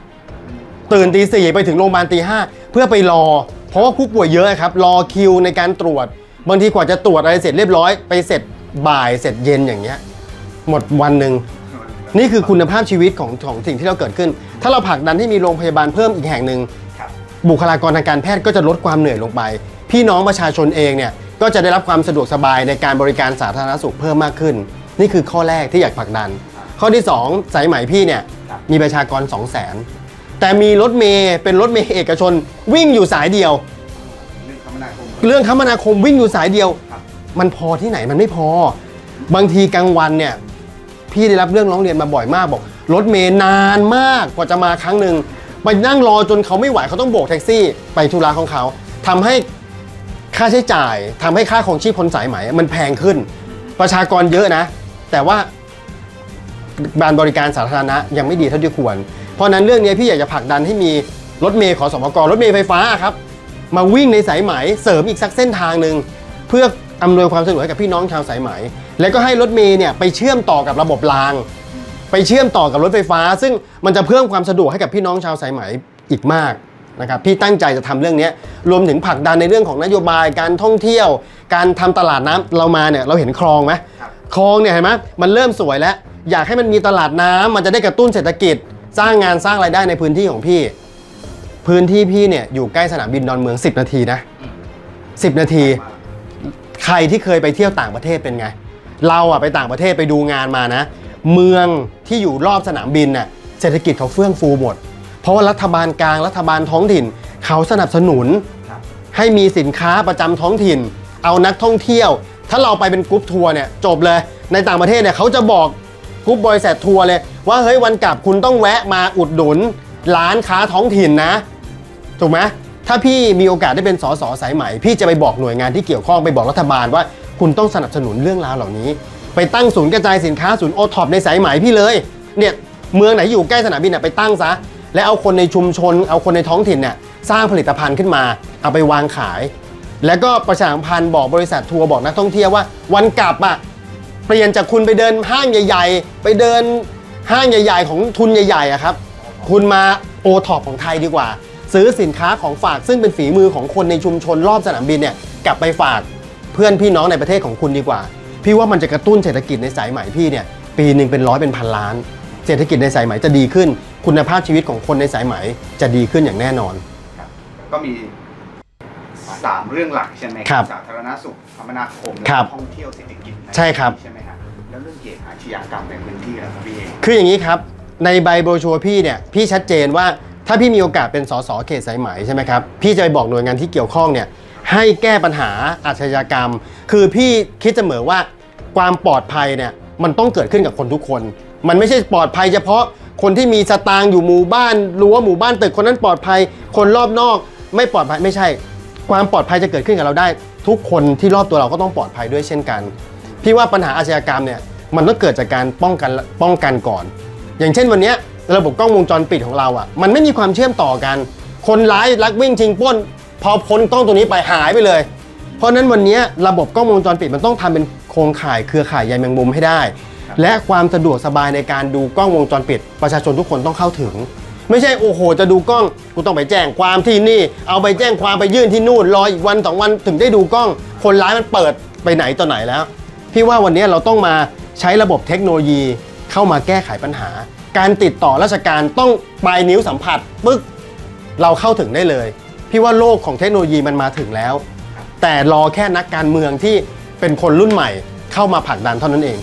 Speaker 3: 5ตื่นตี 4ไปถึงโรงพยาบาลตี 5เพื่อไปรอเพราะว่าผู้ป่วยเยอะครับรอคิวในการตรวจบางทีกว่าจะตรวจอะไรเสร็จเรียบร้อยไปเสร็จบ่ายเสร็จเย็นอย่างเงี้ยหมดวันหนึ่งนี่คือคุณภาพชีวิตของสิ่งที่เราเกิดขึ้นถ้าเราผลักดันให้มีโรงพยาบาลเพิ่มอีกแห่งหนึ่งบุคลากรทางการแพทย์ก็จะลดความเหนื่อยลงไปพี่น้องประชาชนเองเนี่ยก็จะได้รับความสะดวกสบายในการบริการสาธารณสุขเพิ่มมากขึ้นนี่คือข้อแรกที่อยากผลักดันข้อที่2สายไหมพี่เนี่ยมีประชากร 200,000 แต่มีรถเมย์เป็นรถเมย์เอกชนวิ่งอยู่สายเดียวเรื่องคมนาคมวิ่งอยู่สายเดียวมันพอที่ไหนมันไม่พอบางทีกลางวันเนี่ยพี่ได้รับเรื่องร้องเรียนมาบ่อยมากบอกรถเมย์นานมากกว่าจะมาครั้งหนึ่งไปนั่งรอจนเขาไม่ไหวเขาต้องโบกแท็กซี่ไปธุระของเขาทำให้ค่าใช้จ่ายทำให้ค่าของชีพคนสายไหมมันแพงขึ้นประชากรเยอะนะแต่ว่าการบริการสาธารณะยังไม่ดีเท่าที่ควรเพราะนั้นเรื่องนี้พี่อยากจะผลักดันให้มีรถเมล์ขสมกรถเมล์ไฟฟ้าครับมาวิ่งในสายไหมเสริมอีกสักเส้นทางหนึ่งเพื่ออำนวยความสะดวกให้กับพี่น้องชาวสายไหมแล้วก็ให้รถเมล์เนี่ยไปเชื่อมต่อกับระบบรางไปเชื่อมต่อกับรถไฟฟ้าซึ่งมันจะเพิ่มความสะดวกให้กับพี่น้องชาวสายไหมอีกมากนะครับพี่ตั้งใจจะทำเรื่องนี้รวมถึงผลักดันในเรื่องของนโยบายการท่องเที่ยวการทำตลาดน้ำเรามาเนี่ยเราเห็นคลองไหมคลองเนี่ยเห็นไหมมันเริ่มสวยแล้วอยากให้มันมีตลาดน้ำมันจะได้กระตุ้นเศรษฐกิจสร้างงานสร้างรายได้ในพื้นที่ของพี่พื้นที่พี่เนี่ยอยู่ใกล้สนามบินดอนเมือง10 นาทีนะ10 นาทีใครที่เคยไปเที่ยวต่างประเทศเป็นไงเราไปต่างประเทศไปดูงานมานะเมืองที่อยู่รอบสนามบินน่ะเศรษฐกิจเขาเฟื่องฟูหมดเพราะว่ารัฐบาลกลางรัฐบาลท้องถิ่นเขาสนับสนุนให้มีสินค้าประจำท้องถิ่นเอานักท่องเที่ยวถ้าเราไปเป็นกรุ๊ปทัวร์เนี่ยจบเลยในต่างประเทศเนี่ยเขาจะบอกกรุ๊ปบริษัททัวร์เลยว่าเฮ้ยวันกลับคุณต้องแวะมาอุดหนุนร้านค้าท้องถิ่นนะถูกไหมถ้าพี่มีโอกาสได้เป็นสสสายไหมพี่จะไปบอกหน่วยงานที่เกี่ยวข้องไปบอกรัฐบาลว่าคุณต้องสนับสนุนเรื่องราวเหล่านี้ไปตั้งศูนย์กระจายสินค้าศูนย์โอท็อปในสายไหมพี่เลยเนี่ยเมืองไหนอยู่ใกล้สนามบินไปตั้งซะและเอาคนในชุมชนเอาคนในท้องถิ่นเนี่ยสร้างผลิตภัณฑ์ขึ้นมาเอาไปวางขายแล้วก็ประชาสัมพันธ์บอกบริษัททัวร์บอกนักท่องเที่ยวว่าวันกลับเปลี่ยนจากคุณไปเดินห้างใหญ่ๆไปเดินห้างใหญ่ๆของทุนใหญ่ๆครับคุณมาโอท็อปของไทยดีกว่าซื้อสินค้าของฝากซึ่งเป็นฝีมือของคนในชุมชนรอบสนามบินเนี่ยกลับไปฝากเพื่อนพี่น้องในประเทศของคุณดีกว่าพี่ว่ามันจะกระตุ้นเศรษฐกิจในสายไหมพี่เนี่ยปีหนึ่งเป็นร้อยเป็นพันล้านเศรษฐกิจในสายไหมจะดีขึ้นคุณภาพชีวิตของคนในสายไหมจะดีขึ้นอย่างแน่นอน
Speaker 4: ก็มี3เรื่องหลักใช่ไหม
Speaker 3: ครับ
Speaker 4: สาธารณสุขคมนาคมและท่องเที่ยวเศรษฐกิจ
Speaker 3: ใช่ครับ
Speaker 4: ใช่ไหมครับแล้วเรื่องเหตุอาชญากรรมในพื้นที่ล่ะครับพี่เอง
Speaker 3: คืออย่างนี้ครับในใบโบรชัวร์พี่เนี่ยพี่ชัดเจนว่าถ้าพี่มีโอกาสเป็นสสเขตสายไหมใช่ไหมครับพี่จะไปบอกหน่วยงานที่เกี่ยวข้องเนี่ยให้แก้ปัญหาอาชญากรรมคือพี่คิดเสมอว่าความปลอดภัยเนี่ยมันต้องเกิดขึ้นกับคนทุกคนมันไม่ใช่ปลอดภัยเฉพาะคนที่มีสตางค์อยู่หมู่บ้านรั้วหมู่บ้านตึกคนนั้นปลอดภัยคนรอบนอกไม่ปลอดภัยไม่ใช่ความปลอดภัยจะเกิดขึ้นกับเราได้ทุกคนที่รอบตัวเราก็ต้องปลอดภัยด้วยเช่นกันพี่ว่าปัญหาอาชญากรรมเนี่ยมันต้องเกิดจากการป้องกันก่อนอย่างเช่นวันนี้ระบบกล้องวงจรปิดของเรามันไม่มีความเชื่อมต่อกันคนร้ายลักวิ่งชิงปล้นพอพ้นกล้องตัวนี้ไปหายไปเลยเพราะนั้นวันนี้ระบบกล้องวงจรปิดมันต้องทำเป็นโครงข่ายเครือข่ายใยแมงมุมให้ได้และความสะดวกสบายในการดูกล้องวงจรปิดประชาชนทุกคนต้องเข้าถึงไม่ใช่โอ้โหจะดูกล้องกูต้องไปแจ้งความที่นี่เอาไปแจ้งความไปยื่นที่นู่นรออีกวัน2 วันถึงได้ดูกล้องคนร้ายมันเปิดไปไหนต่อไหนแล้วพี่ว่าวันนี้เราต้องมาใช้ระบบเทคโนโลยีเข้ามาแก้ไขปัญหาการติดต่อราชการต้องปลายนิ้วสัมผัสปึ๊กเราเข้าถึงได้เลยพี่ว่าโลกของเทคโนโลยีมันมาถึงแล้วแต่รอแค่นักการเมืองที่เป็นคนรุ่นใหม่เข้ามาผลักดันเท่านั้นเอง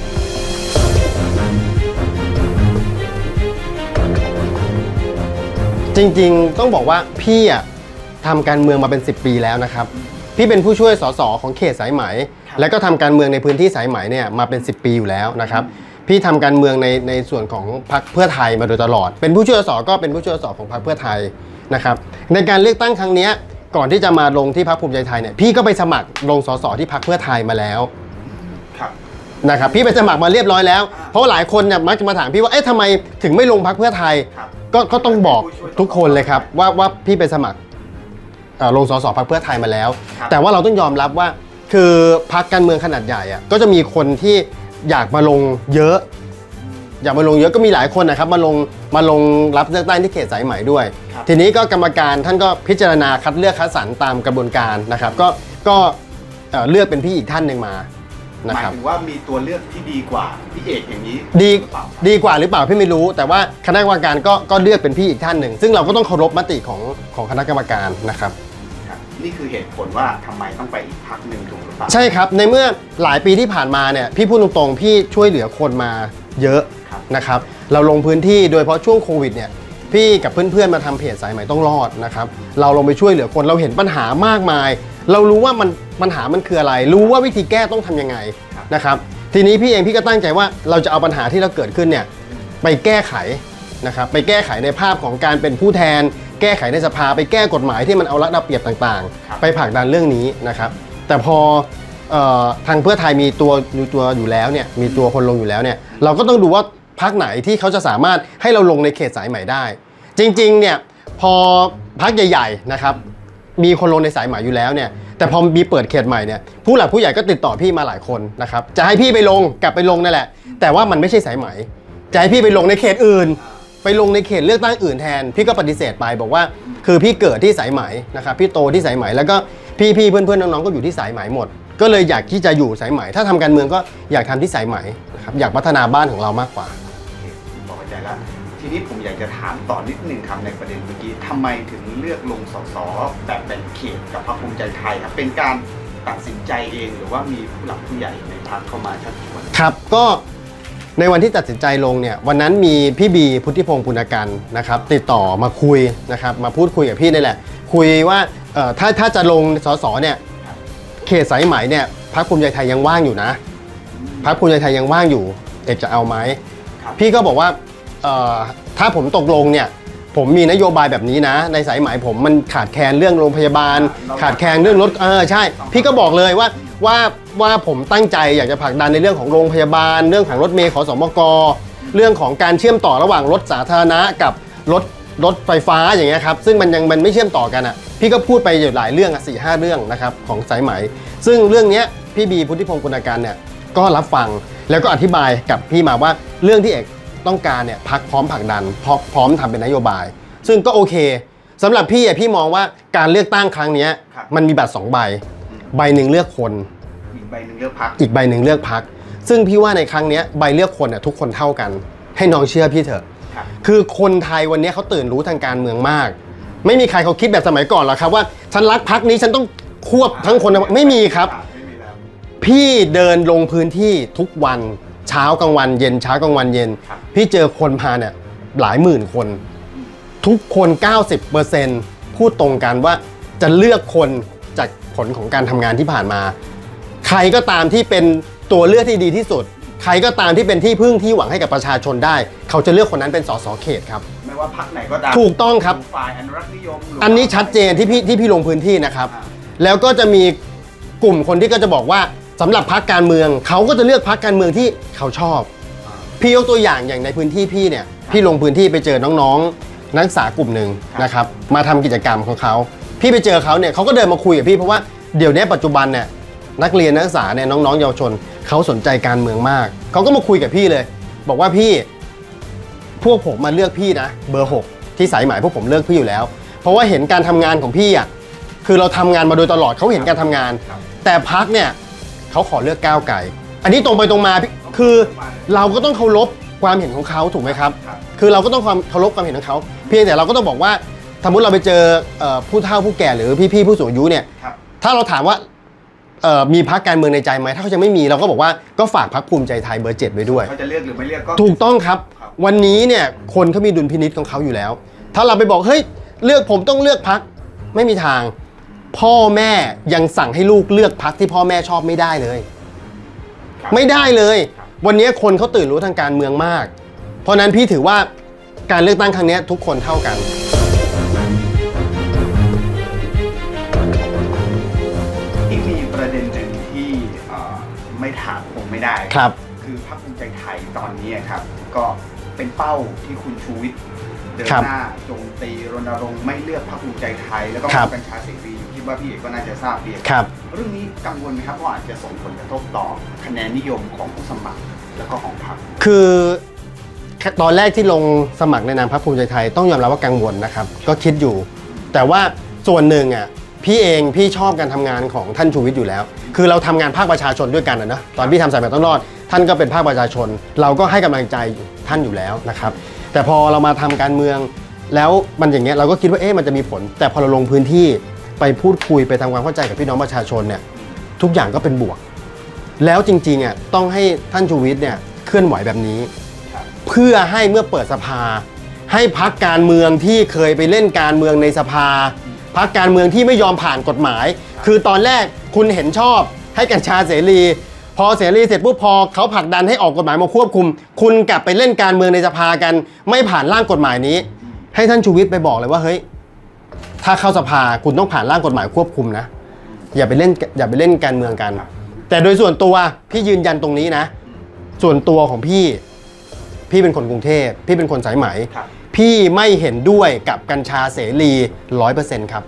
Speaker 3: จริงๆต้องบอกว่าพี่ทำการเมืองมาเป็น10 ปีแล้วนะครับพี่เป็นผู้ช่วยสสของเขตสายไหมและก็ทำการเมืองในพื้นที่สายไหมเนี่ยมาเป็น10 ปีอยู่แล้วนะครับพี่ทำการเมืองในส่วนของพรรคเพื่อไทยมาโดยตลอดเป็นผู้ช่วยสสก็เป็นผู้ช่วยสสของพรรคเพื่อไทยนะครับในการเลือกตั้งครั้งนี้ก่อนที่จะมาลงที่พรรคภูมิใจไทยเนี่ยพี่ก็ไปสมัครลงสสที่พรรคเพื่อไทยมาแล้วนะครับพี่ไปสมัครมาเรียบร้อยแล้วเพราะหลายคนเนี่ยมักจะมาถามพี่ว่าเอ๊ะทำไมถึงไม่ลงพรรคเพื่อไทยก็ต้องบอกทุกคนเลยครับว่าพี่ไปสมัครลงสสพรรคเพื่อไทยมาแล้วแต่ว่าเราต้องยอมรับว่าคือพรรคการเมืองขนาดใหญ่ก็จะมีคนที่อยากมาลงเยอะก็มีหลายคนนะครับมาลงรับเลือกตั้งที่เขตสายไหมด้วยทีนี้ก็กรรมการท่านก็พิจารณาคัดเลือกคัดสรรตามกระบวนการนะครับก็เลือกเป็นพี่อีกท่านหนึ่งมา
Speaker 4: หมายถึงว่ามีตัวเลือกที่ดีกว่าพี่เอกอย่างนี้
Speaker 3: ดีกว่าหรือเปล่าพี่ไม่รู้แต่ว่าคณะกรรมการก็เลือกเป็นพี่อีกท่านหนึ่งซึ่งเราก็ต้องเคารพมติของคณะกรรมการนะครับ
Speaker 4: นี่คือเหตุผลว่าทำไมต้องไปอีกพรรคหนึ่งถูกหรือเปล่า
Speaker 3: ใช่ครับในเมื่อหลายปีที่ผ่านมาเนี่ยพี่พูดตรงๆพี่ช่วยเหลือคนมาเยอะนะครับเราลงพื้นที่โดยเฉพาะช่วงโควิดเนี่ยพี่กับเพื่อนๆมาทำเพจสายไหมต้องรอดนะครับเราลงไปช่วยเหลือคนเราเห็นปัญหามากมายเรารู้ว่าปัญหามันคืออะไรรู้ว่าวิธีแก้ต้องทำยังไงนะครับทีนี้พี่ก็ตั้งใจว่าเราจะเอาปัญหาที่เราเกิดขึ้นเนี่ยไปแก้ไขนะครับไปแก้ไขในภาพของการเป็นผู้แทนแก้ไขในสภาไปแก้กฎหมายที่มันเอารัดเอาเปรียบต่างๆไปผลักดันเรื่องนี้นะครับแต่พอทางเพื่อไทยมีตัวอยู่แล้วเนี่ยมีตัวคนลงอยู่แล้วเนี่ยเราก็ต้องดูว่าพรรคไหนที่เขาจะสามารถให้เราลงในเขตสายไหมได้จริงๆเนี่ยพอพรรคใหญ่ๆนะครับมีคนลงในสายไหมอยู่แล้วเนี่ยแต่พอมีเปิดเขตใหม่เนี่ยผู้หลักผู้ใหญ่ก็ติดต่อพี่มาหลายคนนะครับจะให้พี่ไปลงกลับไปลงนั่นแหละแต่ว่ามันไม่ใช่สายไหมจะให้พี่ไปลงในเขตอื่นไปลงในเขตเลือกตั้งอื่นแทนพี่ก็ปฏิเสธไปบอกว่าคือพี่เกิดที่สายไหมนะครับพี่โตที่สายไหมแล้วก็พี่เพื่อนๆน้องๆก็อยู่ที่สายไหมหมดก็เลยอยากที่จะอยู่สายไหมถ้าทำการเมืองก็อยากทำที่สายไหมนะครับอยากพัฒนาบ้านของเรามากกว่า
Speaker 4: บอกใจแล้วทีนี้ผมอยากจะถามต่อนิดนึงครับในประเด็นเมื่อกี้ทำไมถึงเลือกลงสสแบบแบ่งเขตกับพรรคภูมิใจไทยครับเป็นการตัดสินใจเองหรือว่ามีผู้หลักผู้ใหญ่ในพรรคเข้ามาชักชวน
Speaker 3: ครับก็ในวันที่ตัดสินใจลงเนี่ยวันนั้นมีพี่บีพุทธิพงศ์ปุณกันนะครับติดต่อมาคุยนะครับมาพูดคุยกับพี่นี่แหละคุยว่าถ้าจะลงสสเนี่ยเขตสายไหมเนี่ยพรรคภูมิใจไทยยังว่างอยู่นะพรรคภูมิใจไทยยังว่างอยู่เอกจะเอาไหมพี่ก็บอกว่าถ้าผมตกลงเนี่ยผมมีนโยบายแบบนี้นะในสายไหมผมมันขาดแคลนเรื่องโรงพยาบาลขาดแคลนเรื่องรถใช่พี่ก็บอกเลยว่าผมตั้งใจอยากจะผลักดันในเรื่องของโรงพยาบาลเรื่องของรถเมล์ขสมกเรื่องของการเชื่อมต่อระหว่างรถสาธารณะกับรถไฟฟ้าอย่างเงี้ยครับซึ่งมันไม่เชื่อมต่อกันอ่ะพี่ก็พูดไปอยู่หลายเรื่อง4-5 เรื่องนะครับของสายไหมซึ่งเรื่องนี้พี่บีพุทธิพงศ์กุณาการเนี่ยก็รับฟังแล้วก็อธิบายกับพี่มาว่าเรื่องที่เอกต้องการเนี่ยพักพร้อมผลักดันพร้อมทำเป็นนโยบายซึ่งก็โอเคสำหรับพี่มองว่าการเลือกตั้งครั้งนี้มันมีบัตร2 ใบใบหนึ่งเลือกคน
Speaker 4: อีกใบหนึ่งเลือกพรรค
Speaker 3: อีกใบหนึ่งเลือกพรรคซึ่งพี่ว่าในครั้งนี้ใบเลือกคนทุกคนเท่ากันให้น้องเชื่อพี่เถอะคือคนไทยวันนี้เขาตื่นรู้ทางการเมืองมากไม่มีใครเขาคิดแบบสมัยก่อนหรอกครับว่าฉันรักพรรคนี้ฉันต้องควบทั้งคนไม่มีครับพี่เดินลงพื้นที่ทุกวันเช้ากลางวันเย็นเช้ากลางวันเย็นพี่เจอคนมาเนี่ยหลายหมื่นคนทุกคน 90% พูดตรงกันว่าจะเลือกคนจากผลของการทำงานที่ผ่านมาใครก็ตามที่เป็นตัวเลือกที่ดีที่สุดใครก็ตามที่เป็นที่พึ่งที่หวังให้กับประชาชนได้เขาจะเลือกคนนั้นเป็นสสเขตครับ
Speaker 4: ไม่ว่าพรรคไหนก็ตาม
Speaker 3: ถูกต้องครับ
Speaker 4: ฝ่ายอนุรักษ์นิยม
Speaker 3: อันนี้ชัดเจนที่พี่ลงพื้นที่นะครับแล้วก็จะมีกลุ่มคนที่ก็จะบอกว่าสำหรับพรรคการเมืองเขาก็จะเลือกพรรคการเมืองที่เขาชอบพี่ยกตัวอย่างในพื้นที่พี่เนี่ยพี่ลงพื้นที่ไปเจอน้องๆนักศึกษากลุ่มหนึ่งนะครับมาทำกิจกรรมของเขาพี่ไปเจอเขาเนี่ยเขาก็เดินมาคุยกับพี่เพราะว่าเดี๋ยวนี้ปัจจุบันเนี่ยนักเรียนนักศึกษาเนี่ยน้องๆเยาวชนเขาสนใจการเมืองมากเขาก็มาคุยกับพี่เลยบอกว่าพี่พวกผมมาเลือกพี่นะเบอร์6ที่สายไหมพวกผมเลือกพี่อยู่แล้วเพราะว่าเห็นการทำงานของพี่คือเราทำงานมาโดยตลอดเขาเห็นการทำงานแต่พรรคเนี่ยเขาขอเลือกก้าวไกลอันนี้ตรงไปตรงมาคือเราก็ต้องเคารพความเห็นของเขาถูกไหมครับคือเราก็ต้องเคารพความเห็นของเขาเพียงแต่เราก็ต้องบอกว่าสมมติเราไปเจอผู้เฒ่าผู้แก่หรือพี่ๆผู้สูงอายุเนี่ยถ้าเราถามว่ามีพรรคการเมืองในใจไหมถ้าเขาจะไม่มีเราก็บอกว่าก็ฝากพรรคภูมิใจไทยเบอร์7ไว้ด้วย
Speaker 4: เขาจะเลือกหรือไม่เลือกก็
Speaker 3: ถูกต้องครับวันนี้เนี่ยคนเขามีดุลพินิจของเขาอยู่แล้วถ้าเราไปบอกเฮ้ยเลือกผมต้องเลือกพรรคไม่มีทางพ่อแม่ยังสั่งให้ลูกเลือกพรรคที่พ่อแม่ชอบไม่ได้เลยไม่ได้เลยวันนี้คนเขาตื่นรู้ทางการเมืองมากเพราะนั้นพี่ถือว่าการเลือกตั้งครั้งนี้ทุกคนเท่ากัน
Speaker 4: อีกมีประเด็นหนึ่งที่ไม่ถามคงไม่ได้
Speaker 3: ครับ
Speaker 4: คือพรรคภูมิใจไทยตอนนี้ครับก็เป็นเป้าที่คุณชูวิทย์เดินหน้าโจมตีรณรงค์ไม่เลือกพรรคภูมิใจไทยแล้วก็กัญชาเสรีคิดว่าพี่เอกก็น่าจะทราบดีเรื่องนี้กังวลไหมครับว่าอาจจะส่งผลกระทบต่อคะแนนนิยมของผู้สมัครแล้วก็ของพรรค
Speaker 3: คือตอนแรกที่ลงสมัครในนามพรรคภูมิใจไทยต้องยอมรับว่ากังวลนะครับก็คิดอยู่แต่ว่าส่วนหนึ่งพี่ชอบการทำงานของท่านชูวิทย์อยู่แล้วคือเราทำงานภาคประชาชนด้วยกันนะตอนพี่ทำสายไหมต้องรอดท่านก็เป็นภาคประชาชนเราก็ให้กำลังใจท่านอยู่แล้วนะครับแต่พอเรามาทำการเมืองแล้วมันอย่างเงี้ยเราก็คิดว่ามันจะมีผลแต่พอเราลงพื้นที่ไปพูดคุยไปทำความเข้าใจกับพี่น้องประชาชนเนี่ยทุกอย่างก็เป็นบวกแล้วจริงๆต้องให้ท่านชูวิทย์เนี่ยเคลื่อนไหวแบบนี้เพื่อให้เมื่อเปิดสภาให้พรรคการเมืองที่เคยไปเล่นการเมืองในสภาพรรคการเมืองที่ไม่ยอมผ่านกฎหมายคือตอนแรกคุณเห็นชอบให้กัญชาเสรีพอเสรีเสร็จปุ๊บพอเขาผลักดันให้ออกกฎหมายมาควบคุมคุณกลับไปเล่นการเมืองในสภากันไม่ผ่านร่างกฎหมายนี้ให้ท่านชูวิทย์ไปบอกเลยว่าเฮ้ยถ้าเข้าสภาคุณต้องผ่านร่างกฎหมายควบคุมนะอย่าไปเล่นการเมืองกันแต่โดยส่วนตัวพี่ยืนยันตรงนี้นะส่วนตัวของพี่เป็นคนกรุงเทพพี่เป็นคนสายไหมพี่ไม่เห็นด้วยกับกัญชาเสรี 100% ครับ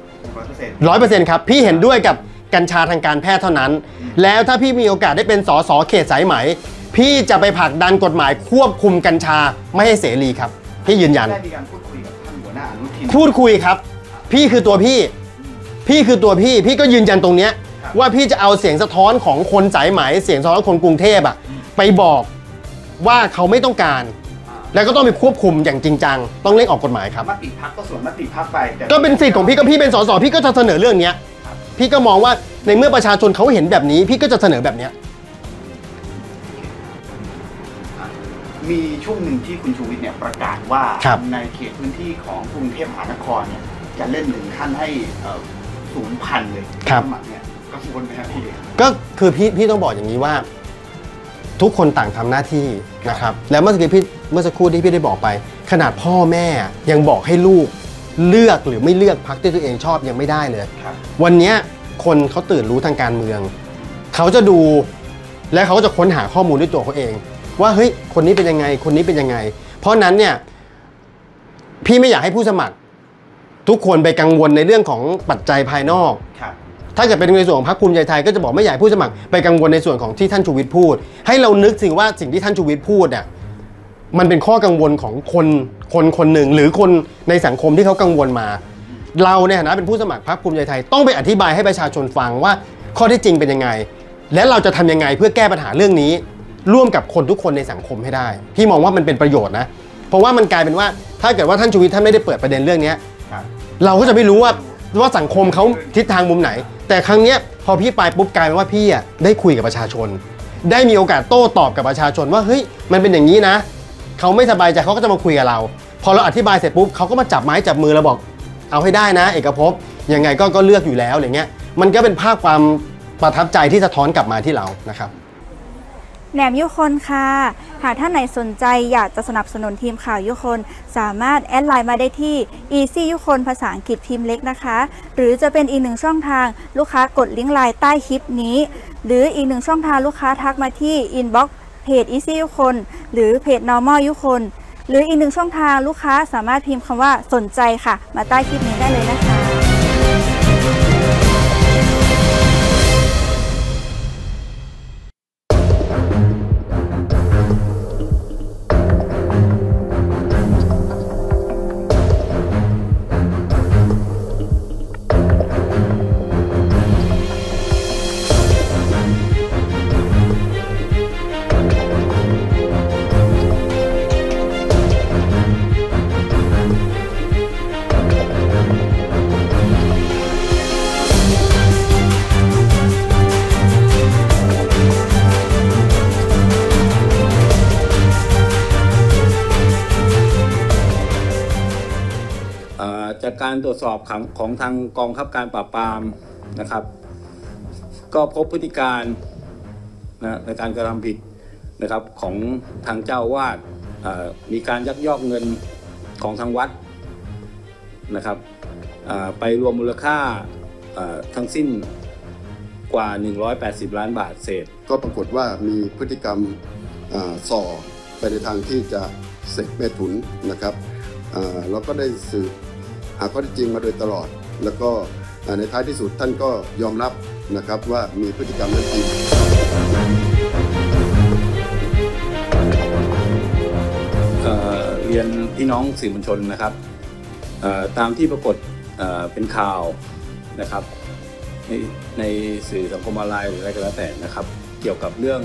Speaker 3: 100% ครับพี่เห็นด้วยกับกัญชาทางการแพทย์เท่านั้นแล้วถ้าพี่มีโอกาสได้เป็นสสเขตสายไหมพี่จะไปผลักดันกฎหมายควบคุมกัญชาไม่ให้เสรีครับพี่ยืนยัน
Speaker 4: ได้มีการพูดคุยกับท่านหัวหน้าอนุทิน
Speaker 3: พูดคุยครับพี่คือตัวพี่คือตัวพี่ก็ยืนยันตรงเนี้ยว่าพี่จะเอาเสียงสะท้อนของคนสายไหมเสียงสะท้อนคนกรุงเทพไปบอกว่าเขาไม่ต้องการแล้วก็ต้องไปควบคุมอย่างจริงจังต้องเร่งออกกฎหมายครับ
Speaker 4: มติพรรคก็ส่วนมติพรรคไป
Speaker 3: ก็เป็นสิทธิ์ของพี่ก็พี่เป็นสสพี่ก็จะเสนอเรื่องนี้พี่ก็มองว่าในเมื่อประชาชนเขาเห็นแบบนี้พี่ก็จะเสนอแบบนี้
Speaker 4: มีช่วงหนึ่งที่คุณชูวิทย์เนี่ยประกาศว่าในเขตพื้นที่ของกรุงเทพมหานครเนี่ยจะเล่นถึงขั้นให้0,000เลย
Speaker 3: ครับ
Speaker 4: เนี่ยกังวลไหมครับพี่
Speaker 3: ก็คือพี่ต้องบอกอย่างนี้ว่าทุกคนต่างทำหน้าที่นะครับแล้วเมื่อสักครู่ที่พี่ได้บอกไปขนาดพ่อแม่ยังบอกให้ลูกเลือกหรือไม่เลือกพรรคที่ตัวเองชอบยังไม่ได้เลยวันนี้คนเขาตื่นรู้ทางการเมืองเขาจะดูและเขาจะค้นหาข้อมูลด้วยตัวเขาเองว่าเฮ้ยคนนี้เป็นยังไงคนนี้เป็นยังไงเพราะนั้นเนี่ยพี่ไม่อยากให้ผู้สมัครทุกคนไปกังวลในเรื่องของปัจจัยภายนอกถ้าเกิดเป็นในส่วนของพรรคภูมิใจไทยก็จะบอกไม่อยากให้ผู้สมัครไปกังวลในส่วนของที่ท่านชูวิทย์พูดให้เรานึกถึงว่าสิ่งที่ท่านชูวิทย์พูดเนี่ยมันเป็นข้อกังวลของคนหนึ่งหรือคนในสังคมที่เขากังวลมาเราในฐานะเป็นผู้สมัครพรรคภูมิใจไทยต้องไปอธิบายให้ประชาชนฟังว่าข้อที่จริงเป็นยังไงและเราจะทำยังไงเพื่อแก้ปัญหาเรื่องนี้ร่วมกับคนทุกคนในสังคมให้ได้พี่มองว่ามันเป็นประโยชน์นะเพราะว่ามันกลายเป็นว่าถ้าเกิดว่าท่านชูวิทย์ท่านไม่ได้เปิดประเด็นเรื่องนี้เราก็จะไม่รู้ว่าสังคมเขาทิศทางมุมไหนแต่ครั้งนี้พอพี่ไปปุ๊บกลายเป็นว่าพี่ได้คุยกับประชาชนได้มีโอกาสโต้ตอบกับประชาชนว่าเฮ้ยมันเป็นอย่างนี้นะเขาไม่สบายใจเขาก็จะมาคุยกับเราพอเราอธิบายเสร็จปุ๊บเขาก็มาจับไม้จับมือเราบอกเอาให้ได้นะเอกภพยังไงก็เลือกอยู่แล้วอะไรเงี้ยมันก็เป็นภาพความประทับใจที่สะท้อนกลับมาที่เรานะครับ
Speaker 5: แหนมยุคนค่ะหากท่านไหนสนใจอยากจะสนับสนุนทีมข่าวยุคนสามารถแอดไลน์มาได้ที่ easy ยุคนภาษาอังกฤษพิมพ์เล็กนะคะหรือจะเป็นอีกหนึ่งช่องทางลูกค้ากดลิงก์ไลน์ใต้คลิปนี้หรืออีกหนึ่งช่องทางลูกค้าทักมาที่ inbox เพจ easy ยุคนหรือเพจ normal ยุคนหรืออีกหนึ่งช่องทางลูกค้าสามารถพิมพ์คำว่าสนใจค่ะมาใต้คลิปนี้ได้เลยนะคะ
Speaker 6: จากการตรวจสอบของทางกองบังคับการปราบปรามนะครับก็พบพฤติการในการกระทำผิดนะครับของทางเจ้าวาดมีการยักยอกเงินของทางวัดนะครับไปรวมมูลค่าทั้งสิ้นกว่า180ล้านบาทเศษ
Speaker 7: ก็ปรากฏว่ามีพฤติกรรมส่อไปในทางที่จะเสกเมถุนนะครับเราก็ได้สืบหาข้อเท็จจริงมาโดยตลอดแล้วก็ในท้ายที่สุดท่านก็ยอมรับนะครับว่ามีพฤติกรรมนั้นจริง
Speaker 6: เรียนพี่น้องสื่อมวลชนนะครับตามที่ปรากฏเป็นข่าวนะครับในสื่อสังคมออนไลน์หรืออะไรก็แล้วแต่นะครับเกี่ยวกับเรื่อง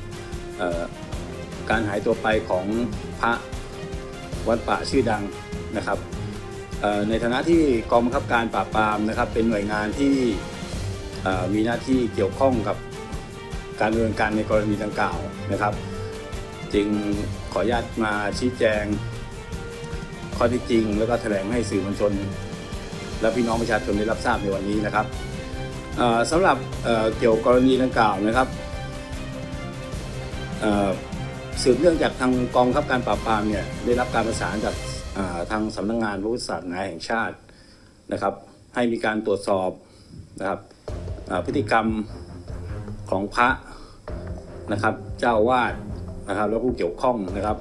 Speaker 6: การหายตัวไปของพระวัดป่าชื่อดังนะครับในฐานะที่กองบังคับการปราบปรามนะครับเป็นหน่วยงานที่มีหน้าที่เกี่ยวข้องกับการดำเนินการในกรณีดังกล่าวนะครับจึงขออนุญาตมาชี้แจงข้อเท็จจริงแล้วก็แถลงให้สื่อมวลชนและพี่น้องประชาชนได้รับทราบในวันนี้นะครับสำหรับเกี่ยวกับกรณีดังกล่าวนะครับสืบเนื่องจากทางกองบังคับการปราบปรามเนี่ยได้รับการประสานจากทางสำนักงานพระพุทธศาสนาแห่งชาตินะครับให้มีการตรวจสอบนะครับพฤติกรรมของพระนะครับเจ้าอาวาสนะครับและผู้เกี่ยวข้องนะครับ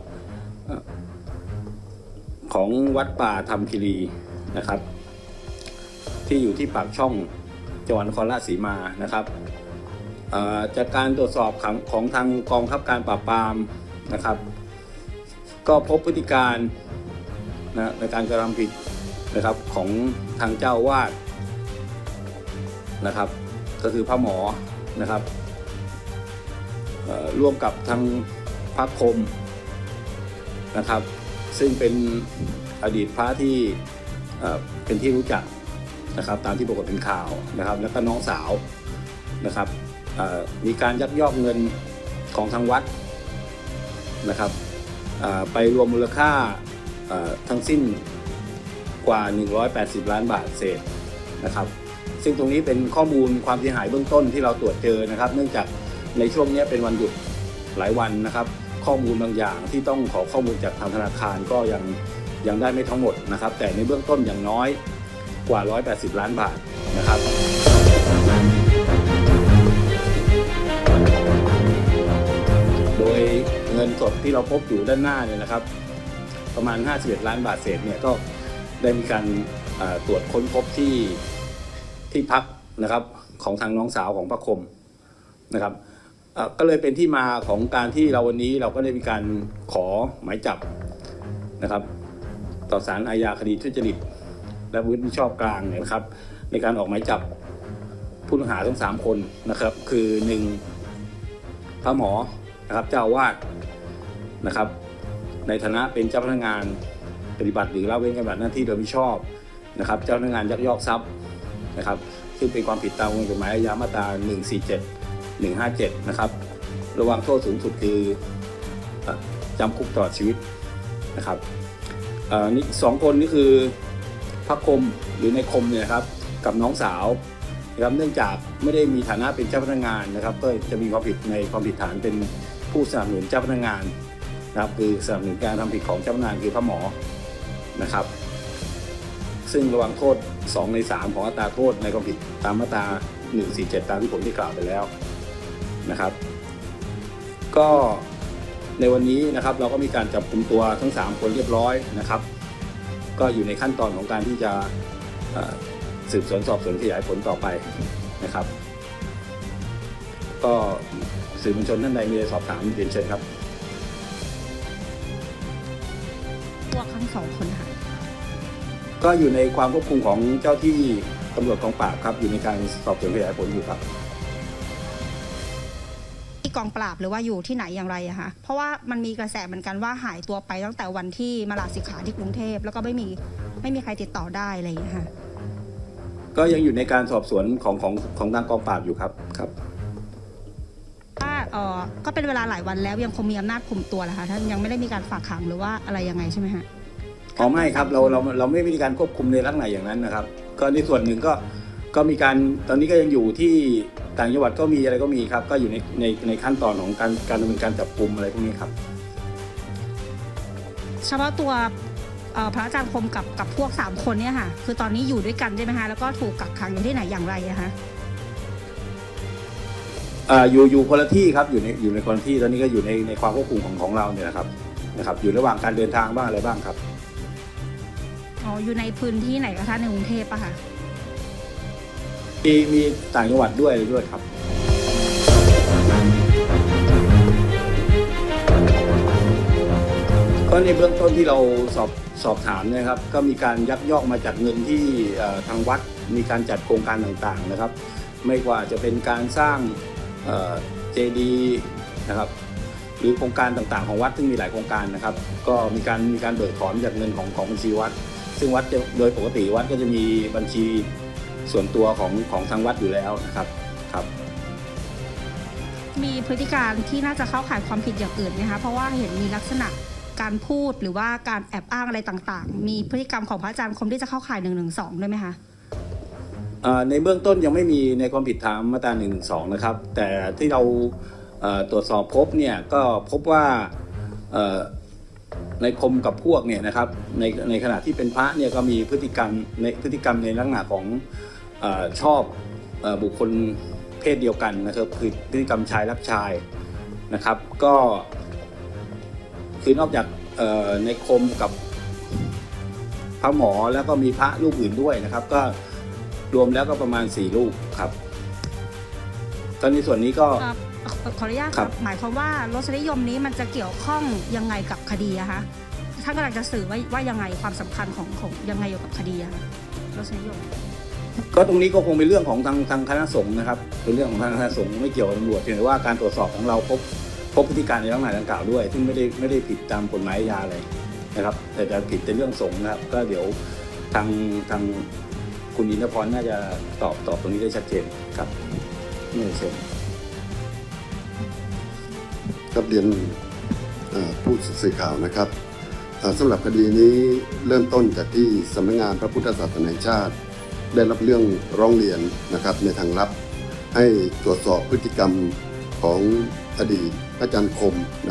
Speaker 6: ของวัดป่าธรรมคีรีนะครับที่อยู่ที่ปากช่องจังหวัดนครราชสีมานะครับจากการตรวจสอบของทางกองบังคับการปราบปรามนะครับก็พบพฤติการในการกระทำผิดนะครับของทางเจ้าวาดนะครับก็คือพระหมอนะครับร่วมกับทางพระคมนะครับซึ่งเป็นอดีตพระที่เป็นที่รู้จักนะครับตามที่ปรากฏเป็นข่าวนะครับแล้วก็น้องสาวนะครับมีการยักยอกเงินของทางวัดนะครับไปรวมมูลค่าทั้งสิ้นกว่า180ล้านบาทเศษนะครับซึ่งตรงนี้เป็นข้อมูลความเสียหายเบื้องต้นที่เราตรวจเจอนะครับเนื่องจากในช่วงนี้เป็นวันหยุดหลายวันนะครับข้อมูลบางอย่างที่ต้องขอข้อมูลจากทางธนาคารก็ยังได้ไม่ทั้งหมดนะครับแต่ในเบื้องต้นอย่างน้อยกว่า180 ล้านบาทนะครับโดยเงินสดที่เราพบอยู่ด้านหน้าเนี่ยนะครับประมาณ51 ล้านบาทเศษเนี่ยก็ได้มีการตรวจค้นพบที่พักนะครับของทางน้องสาวของพระคมนะครับก็เลยเป็นที่มาของการที่เราวันนี้เราก็ได้มีการขอหมายจับนะครับต่อศาลอาญาคดีทุจริตและประพฤติมิชอบกลางเนี่ยนะครับในการออกหมายจับผู้ต้องหาทั้ง3 คนนะครับคือ1พระหมอนะครับเจ้าอาวาสนะครับในฐานะเป็นเจ้าพนักงานปฏิบัติหรือละเว้นการปฏิบัติหน้าที่โดยมิชอบนะครับเจ้าพนักงานยักยอกทรัพย์นะครับซึ่งเป็นความผิดตามกฎหมายอาญามาตรา147 157นะครับระหว่างโทษสูงสุดคือจำคุกตลอดชีวิตนะครับนี่2 คนนี่คือพระคมหรือในคมเนี่ยครับกับน้องสาวนะครับเนื่องจากไม่ได้มีฐานะเป็นเจ้าพนักงานนะครับก็จะมีความผิดในความผิดฐานเป็นผู้สนับสนุนเจ้าพนักงานนะครับคือสนับสนุนการทำผิดของเจ้าพนักงานคือพระหมอนะครับซึ่งระหว่างโทษ2 ใน 3ของอัตราโทษในความผิดตามมาตรา147ตามที่ผมได้กล่าวไปแล้วนะครับก็ในวันนี้นะครับเราก็มีการจับกุมตัวทั้ง3 คนเรียบร้อยนะครับก็อยู่ในขั้นตอนของการที่จะสืบสวนสอบสวนขยายผลต่อไปนะครับก็สื่อมวลชนท่านใดมีอะไรสอบถามเรียนเชิญครับ
Speaker 8: พวกทั้ง2 คนค่ะ
Speaker 6: ก็อยู่ในความควบคุมของเจ้าที่ตำรวจกองปราบครับอยู่ในการสอบสวนขยายผลอยู่ครับ
Speaker 8: ที่กองปราบหรือว่าอยู่ที่ไหนอย่างไรอะคะเพราะว่ามันมีกระแสเหมือนกันว่าหายตัวไปตั้งแต่วันที่มาลาสิกขาที่กรุงเทพแล้วก็ไม่มีใครติดต่อได้อะไรอย่างเงี้ยค่ะ
Speaker 6: ก็ยังอยู่ในการสอบสวนของทางกองปราบอยู่ครับ
Speaker 8: ว่าก็เป็นเวลาหลายวันแล้วยังคงมีอำนาจคุมตัวนะคะท่านยังไม่ได้มีการฝากขังหรือว่าอะไรยังไงใช่ไหมฮะ
Speaker 6: ไม่ครับเราไม่มีการควบคุมในลักษณะอย่างนั้นนะครับก็ในส่วนหนึ่งก็มีการตอนนี้ก็ยังอยู่ที่ต่างจังหวัดก็มีอะไรก็มีครับก็อยู่ในขั้นตอนของการดำเนินการจับกุมอะไรพวกนี้ครับ
Speaker 8: เฉพาะตัวพระอาจารย์คมกับพวก3 คนเนี่ยค่ะคือตอนนี้อยู่ด้วยกันใช่ไหมคะแล้วก็ถูกกักขังอยู่ที่ไหนอย่างไรอะคะ
Speaker 6: อยู่คนละที่ครับอยู่ในคนละที่ตอนนี้ก็อยู่ในความควบคุมของเราเนี่ยนะครับอยู่ระหว่างการเดินทางบ้างอะไรบ้างครับ
Speaker 8: อยู่ในพื้นที่ไหนคะท่านในกรุงเทพปะคะ
Speaker 6: มีต่างจังหวัดด้วยครับก็ในเบื้องต้นที่เราสอบถามนะครับก็มีการยักยอกมาจากเงินที่ทางวัดมีการจัดโครงการต่างๆนะครับไม่ว่าจะเป็นการสร้างเจดีย์นะครับหรือโครงการต่างๆของวัดซึ่งมีหลายโครงการนะครับก็มีการเบิกถอนจากเงินของบัญชีวัดซึ่งวัดโดยปกติวัดก็จะมีบัญชีส่วนตัวของทางวัดอยู่แล้วนะครับ
Speaker 8: มีพฤติการที่น่าจะเข้าข่ายความผิดอย่างอื่นนะคะเพราะว่าเห็นมีลักษณะการพูดหรือว่าการแอบอ้างอะไรต่างๆมีพฤติกรรมของพระอาจารย์คมที่จะเข้าข่าย112ด้วยไหมคะ
Speaker 6: ในเบื้องต้นยังไม่มีในความผิดตามมาตรา112นะครับแต่ที่เราตรวจสอบพบเนี่ยก็พบว่าในคมกับพวกเนี่ยนะครับในขณะที่เป็นพระเนี่ยก็มีพฤติกรรมในลักษณะของชอบบุคคลเพศเดียวกันนะครับคือพฤติกรรมชายรักชายนะครับก็คือนอกจากในคมกับพระหมอแล้วก็มีพระรูปอื่นด้วยนะครับก็รวมแล้วก็ประมาณ4 รูปครับตอนนี้ส่วนนี้ก็
Speaker 8: ขออนุญาตครับหมายความว่ารสนิยมนี้มันจะเกี่ยวข้องยังไงกับคดีอะคะท่านกำลังจะสื่อว่ายังไงความสำคัญของยังไงอยู่กับคดีอะรสนิยม
Speaker 6: ก็ตรงนี้ก็คงเป็นเรื่องของทางคณะสงฆ์นะครับเป็นเรื่องของทางคณะสงฆ์ไม่เกี่ยวกับตำรวจเพียงแต่ว่าการตรวจสอบของเราพบพฤติการในลักษณะดังกล่าวด้วยซึ่งไม่ได้ผิดตามกฎหมายอาญาอะไรนะครับแต่จะผิดในเรื่องสงฆ์นะครับก็เดี๋ยวทางคุณอินทพรน่าจะตอบตรงนี้ได้ชัดเจนครับนี่เชิญ
Speaker 7: ครับเรียนผู้สื่อข่าวนะครับสำหรับคดีนี้เริ่มต้นจากที่สำนักงานพระพุทธศาสนาแห่งชาติได้รับเรื่องร้องเรียนนะครับในทางลับให้ตรวจสอบพฤติกรรมของอดีตอาจารย์คมนะครับ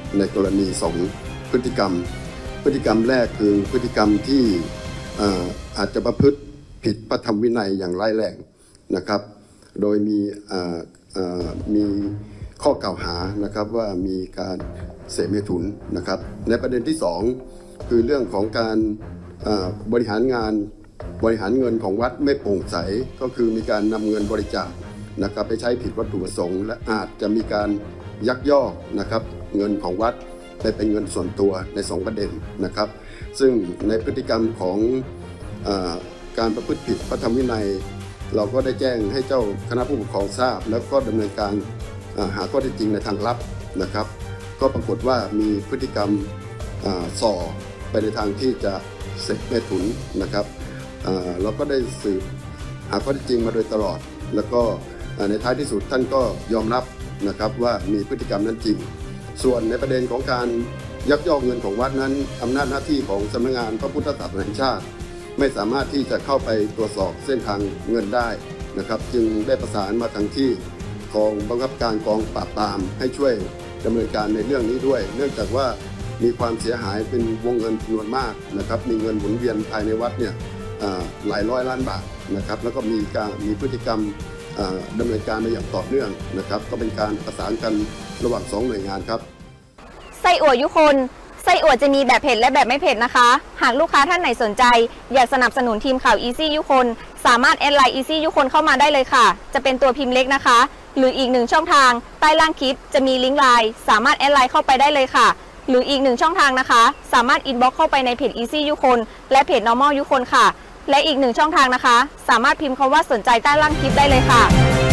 Speaker 7: ในกรณี2พฤติกรรมแรกคือพฤติกรรมที่อาจจะประพฤติผิดพระธรรมวินัยอย่างร้ายแรงนะครับโดยมีข้อกล่าวหานะครับว่ามีการเสพเมถุนนะครับในประเด็นที่2คือเรื่องของการบริหารเงินของวัดไม่โปร่งใสก็คือมีการนำเงินบริจาคนะครับไปใช้ผิดวัตถุประสงค์และอาจจะมีการยักยอกนะครับเงินของวัดไปเป็นเงินส่วนตัวใน2ประเด็นนะครับซึ่งในพฤติกรรมของการประพฤติผิดพระธรรมวินัยเราก็ได้แจ้งให้เจ้าคณะผู้ปกครองทราบแล้วก็ดำเนินการหาข้อเท็จจริงในทางลับนะครับก็ปรากฏว่ามีพฤติกรรมส่อไปในทางที่จะเสพเมถุนนะครับเราก็ได้สืบหาข้อเท็จจริงมาโดยตลอดแล้วก็ในท้ายที่สุดท่านก็ยอมรับนะครับว่ามีพฤติกรรมนั้นจริงส่วนในประเด็นของการยักยอกเงินของวัดนั้นอำนาจหน้าที่ของสำนักงานพระพุทธศาสนาแห่งชาติไม่สามารถที่จะเข้าไปตรวจสอบเส้นทางเงินได้นะครับจึงได้ประสานมาทางที่กองบังคับการกองปราบปรามให้ช่วยดำเนินการในเรื่องนี้ด้วยเนื่องจากว่ามีความเสียหายเป็นวงเงินจำนวนมากนะครับมีเงินหมุนเวียนภายในวัดเนี่ยหลายร้อยล้านบาทนะครับแล้วก็มีพฤติกรรมดำเนินการมาอย่างต่อเนื่องนะครับก็เป็นการประสานกันระหว่าง2หน่วยงานครับ
Speaker 9: ไส้อั่วยุคนไส้อั่วจะมีแบบเผ็ดและแบบไม่เผ็ดนะคะหากลูกค้าท่านไหนสนใจอยากสนับสนุนทีมข่าว Easy ยุคนสามารถแอดไลน์ Easy ยุคนเข้ามาได้เลยค่ะจะเป็นตัวพิมพ์เล็กนะคะหรืออีก1ช่องทางใต้ล่างคลิปจะมีลิงก์ไลน์สามารถแอดไลน์เข้าไปได้เลยค่ะหรืออีก1ช่องทางนะคะสามารถอินบ็อกซ์เข้าไปในเพจ Easy ยุคนและเพจ Normal ยุคนค่ะและอีก1ช่องทางนะคะสามารถพิมพ์คำว่าสนใจใต้ล่างคลิปได้เลยค่ะ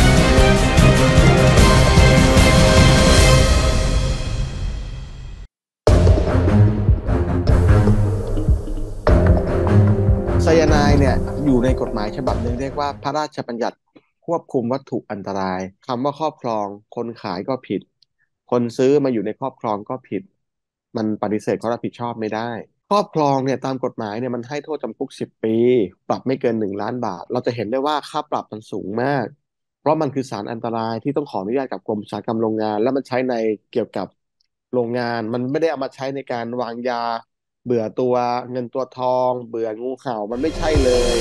Speaker 10: ไซยาไนด์เนี่ยอยู่ในกฎหมายฉบับหนึ่งเรียกว่าพระราชบัญญัติควบคุมวัตถุอันตรายคำว่าครอบครองคนขายก็ผิดคนซื้อมาอยู่ในครอบครองก็ผิดมันปฏิเสธความรับผิดชอบไม่ได้ครอบครองเนี่ยตามกฎหมายเนี่ยมันให้โทษจำคุก10 ปีปรับไม่เกิน1 ล้านบาทเราจะเห็นได้ว่าค่าปรับมันสูงมากเพราะมันคือสารอันตรายที่ต้องขออนุญาตกับกรมอุตสาหกรรมโรงงานและมันใช้ในเกี่ยวกับโรงงานมันไม่ได้เอามาใช้ในการวางยาเบื่อตัวเงินตัวทองเบื่องูเห่ามันไม่ใช่เลย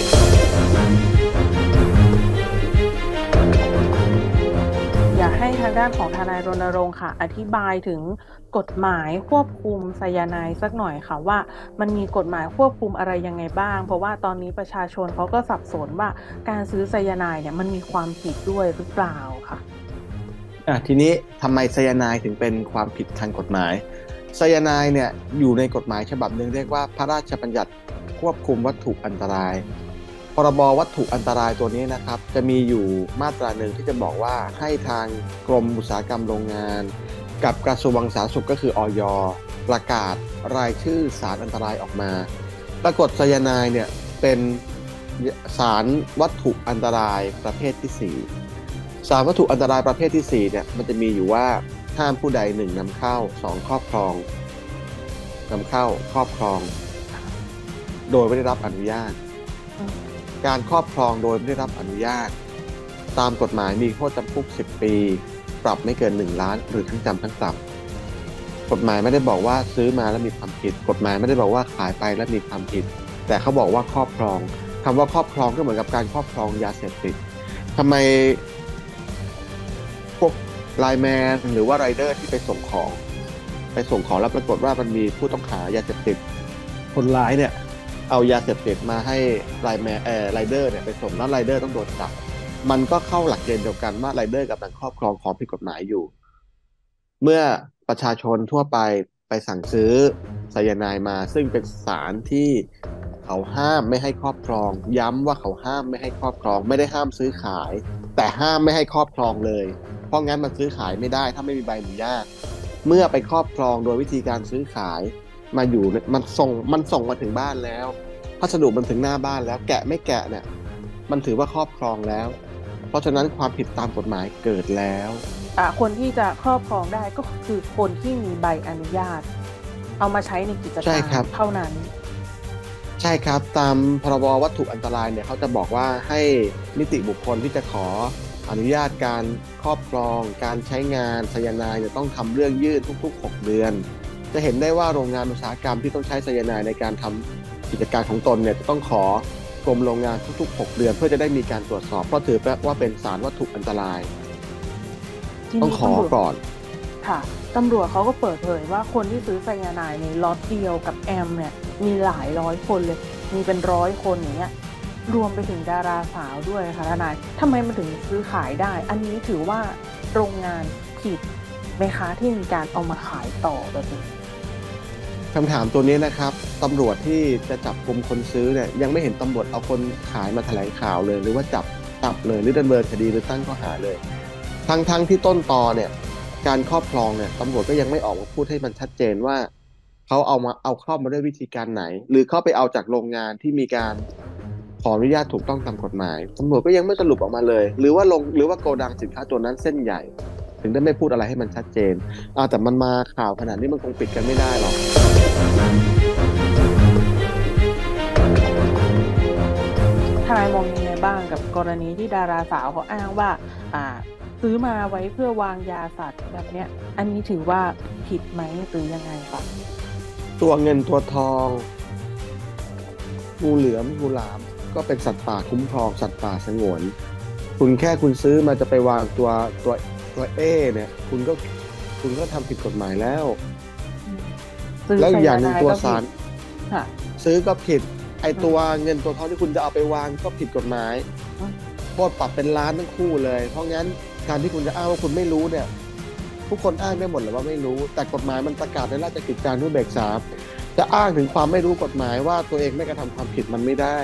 Speaker 11: อยากให้ทางด้านของทนายรณรงค์ค่ะอธิบายถึงกฎหมายควบคุมไซยาไนด์สักหน่อยค่ะว่ามันมีกฎหมายควบคุมอะไรยังไงบ้างเพราะว่าตอนนี้ประชาชนเขาก็สับสนว่าการซื้อไซยาไนด์เนี่ยมันมีความผิดด้วยหรือเปล่าค่ะ
Speaker 10: ทีนี้ทำไมไซยาไนด์ถึงเป็นความผิดทางกฎหมายไซยาไนด์เนี่ยอยู่ในกฎหมายฉบับหนึ่งเรียกว่าพระราชบัญญัติควบคุมวัตถุอันตรายพรบวัตถุอันตรายตัวนี้นะครับจะมีอยู่มาตราหนึ่งที่จะบอกว่าให้ทางกรมอุตสาหกรรมโรงงานกับกระทรวงสาธารณสุขก็คืออย.ประกาศรายชื่อสารอันตรายออกมาปรากฏไซยาไนด์เนี่ยเป็นสารวัตถุอันตรายประเภทที่4สารวัตถุอันตรายประเภทที่4เนี่ยมันจะมีอยู่ว่าห้ามผู้ใด1นำเข้า2ครอบครองนำเข้าครอบครองโดยไม่ได้รับอนุญาตการครอบครองโดยไม่ได้รับอนุญาตตามกฎหมายมีโทษจำคุก10 ปีปรับไม่เกิน1 ล้านหรือทั้งจำทั้งปรับกฎหมายไม่ได้บอกว่าซื้อมาแล้วมีความผิดกฎหมายไม่ได้บอกว่าขายไปแล้วมีความผิดแต่เขาบอกว่าครอบครองคำว่าครอบครองก็เหมือนกับการครอบครองยาเสพติดทำไมพวกไลน์แมนหรือว่าไรเดอร์ที่ไปส่งของแล้วปรากฏว่ามันมีผู้ต้องหายาเสพติดคนร้ายเนี่ยเอายาเสพติดมาให้ไรเดอร์เนี่ยไปส่งแล้วไรเดอร์ต้องโดนจับมันก็เข้าหลักเกณฑ์เดียวกันว่าไรเดอร์กำลังครอบครองของผิดกฎหมายอยู่เมื่อประชาชนทั่วไปสั่งซื้อไซยาไนด์มาซึ่งเป็นสารที่เขาห้ามไม่ให้ครอบครองย้ำว่าเขาห้ามไม่ให้ครอบครองไม่ได้ห้ามซื้อขายแต่ห้ามไม่ให้ครอบครองเลยเพราะงั้นมันซื้อขายไม่ได้ถ้าไม่มีใบอนุญาตเมื่อไปครอบครองโดยวิธีการซื้อขายมาอยู่มันส่งมาถึงบ้านแล้วพัสดุมันถึงหน้าบ้านแล้วแกะไม่แกะเนี่ยมันถือว่าครอบครองแล้วเพราะฉะนั้นความผิดตามกฎหมายเกิดแล้ว
Speaker 11: คนที่จะครอบครองได้ก็คือคนที่มีใบอนุญาตเอามาใช้ในกิจการเท่านั้น
Speaker 10: ใช่ครับตามพรบวัตถุอันตรายเนี่ยเขาจะบอกว่าให้นิติบุคคลที่จะขออนุญาตการครอบครองการใช้งานไซยาไนด์จะต้องทำเรื่องยื่นทุกๆ6 เดือนจะเห็นได้ว่าโรงงานอุตสาหกรรมที่ต้องใช้ไซยาไนด์ในการทำกิจการของตนเนี่ยจะต้องขอกรมโรงงานทุกๆ6 เดือนเพื่อจะได้มีการตรวจสอบเพราะถือว่าเป็นสารวัตถุอันตรายต้องขอก่อน
Speaker 11: ค่ะตำรวจเขาก็เปิดเผยว่าคนที่ซื้อไซยาไนด์ในล็อตเดียวกับแอมเนี่ยมีหลายร้อยคนเลยมีเป็น100 คนอย่างเงี้ยรวมไปถึงดาราสาวด้วยค่ะทนายทำไมมันถึงซื้อขายได้อันนี้ถือว่าโรงงานผิดไหมคะที่มีการเอามาขายต่อแบบนี้
Speaker 10: คำถามตัวนี้นะครับตำรวจที่จะจับกุมคนซื้อเนี่ยยังไม่เห็นตำรวจเอาคนขายมาแถลงข่าวเลยหรือว่าจับเลยหรือดำเนินคดีหรือตั้งข้อหาเลยทั้งที่ต้นตอเนี่ยการครอบครองเนี่ยตำรวจก็ยังไม่ออกมาพูดให้มันชัดเจนว่าเขาเอาเข้ามาด้วยวิธีการไหนหรือเขาไปเอาจากโรงงานที่มีการขออนุญาตถูกต้องตามกฎหมายตำรวจก็ยังไม่สรุปออกมาเลยหรือว่าโกดังสินค้าตัวนั้นเส้นใหญ่ถึงได้ไม่พูดอะไรให้มันชัดเจนแต่มันมาข่าวขนาดนี้มันคงปิดกันไม่ได้หรอก
Speaker 11: ทนายมองยังไงบ้างกับกรณีที่ดาราสาวเขาอ้างว่าซื้อมาไว้เพื่อวางยาสัตว์แบบเนี้ยอันนี้ถือว่าผิดไหมหรือยังไงคะ
Speaker 10: ตัวเงินตัวทองงูเหลือมงูหลามก็เป็นสัตว์ป่าคุ้มครองสัตว์ป่าสงวนคุณซื้อมาจะไปวางตัวเนี่ยคุณก็ทำผิดกฎหมายแล้วแล้วอย่างหนึ่งตัวสารซื้อก็ผิดไอตัวเงินตัวทองที่คุณจะเอาไปวางก็ผิดกฎหมายโทษปรับเป็นล้านทั้งคู่เลยเพราะงั้นการที่คุณจะอ้างว่าคุณไม่รู้เนี่ยทุกคนอ้างได้หมดเลยว่าไม่รู้แต่กฎหมายมันประกาศในราชกิจจานุเบกษาจะอ้างถึงความไม่รู้กฎหมายว่าตัวเองไม่กระทำความผิดมันไม่ได้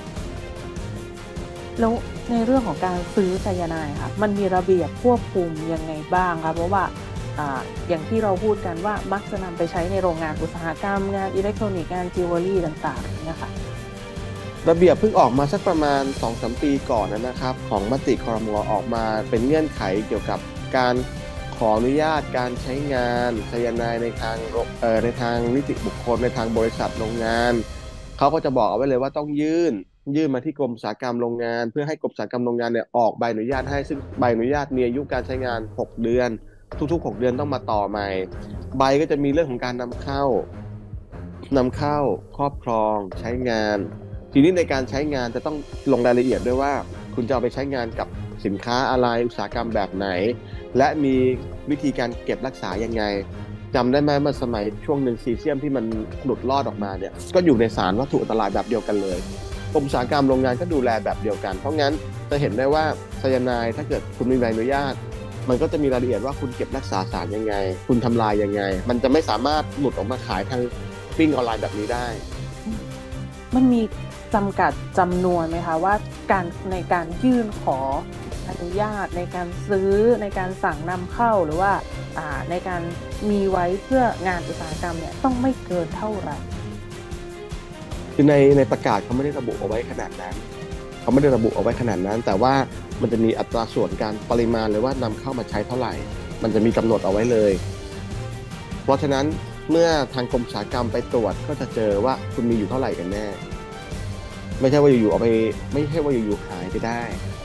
Speaker 11: แล้วในเรื่องของการซื้อไซยาไนด์ค่ะมันมีระเบียบควบคุมยังไงบ้างคะเพราะว่าอย่างที่เราพูดกันว่ามักจะนำไปใช้ในโรงงานอุตสาหกรรมงานอิเล็กทรอนิกส์งานจิวเวลรี่ต่างๆเนี่ยค่ะ
Speaker 10: ระเบียบเพิ่งออกมาสักประมาณ 2-3 ปีก่อนนะครับของมติครม.ออกมาเป็นเงื่อนไขเกี่ยวกับการขออนุญาตการใช้งานไซยาไนด์ในทางนิติบุคคลในทางบริษัทโรงงานเขาก็จะบอกเอาไว้เลยว่าต้องยื่นมาที่กรมอุตสาหกรรมโรงงานเพื่อให้กรมอุตสาหกรรมโรงงานเนี่ยออกใบอนุญาตให้ซึ่งใบอนุญาตมีอายุการใช้งาน6 เดือนทุกๆ6 เดือนต้องมาต่อใหม่ใบก็จะมีเรื่องของการนำเข้าครอบครองใช้งานทีนี้ในการใช้งานจะต้องลงรายละเอียดด้วยว่าคุณจะเอาไปใช้งานกับสินค้าอะไรอุตสาหกรรมแบบไหนและมีวิธีการเก็บรักษายังไงจำได้ไหมเมื่อสมัยช่วงหนึ่งซีเซียมที่มันหลุดรอดออกมาเนี่ยก็อยู่ในสารวัตถุอันตรายแบบเดียวกันเลยกรมอุตสาหกรรมโรงงานก็ดูแลแบบเดียวกันเพราะงั้นจะเห็นได้ว่าไซยาไนด์ถ้าเกิดคุณมีใบอนุญาตมันก็จะมีรายละเอียดว่าคุณเก็บรักษาสารยังไงคุณทำลายยังไงมันจะไม่สามารถหลุดออกมาขายทางปิ้งออนไลน์แบบนี้ได้
Speaker 11: มันมีจำกัดจำนวนไหมคะว่าในการยื่นขออนุญาตในการซื้อในการสั่งนำเข้าหรือว่าในการมีไว้เพื่องานอุตสาหกรรมเนี่ยต้องไม่เกินเท่าไหร่
Speaker 10: คือในประกาศเขาไม่ได้ระบุเอาไว้ขนาดนั้นแต่ว่ามันจะมีอัตราส่วนการปริมาณเลยว่านำเข้ามาใช้เท่าไหร่มันจะมีกำหนดเอาไว้เลยเพราะฉะนั้นเมื่อทางกรมอุตสาหกรรมไปตรวจก็จะเจอว่าคุณมีอยู่เท่าไหร่กันแน่ไม่ใช่ว่าอยู่ๆเอาไปไม่ใช่ว่าอยู่ๆหายไปได้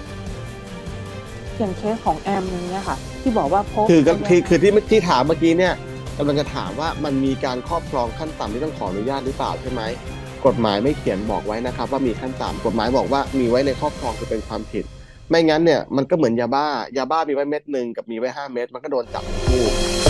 Speaker 11: อย่างเคสของแอมอย่างเงี้ยค่ะที่บอกว่าพบ
Speaker 10: คือที่ถามเมื่อกี้เนี่ยกำลังจะถามว่ามันมีการครอบครองขั้นต่ำที่ต้องขออนุญาตหรือเปล่าใช่ไหมกฎหมายไม่เขียนบอกไว้นะครับว่ามีขั้นต่ำกฎหมายบอกว่ามีไว้ในครอบครองคือเป็นความผิดไม่งั้นเนี่ยมันก็เหมือนยาบ้ามีไว้เม็ดนึงกับมีไว้5 เม็ดมันก็โดนจับคู่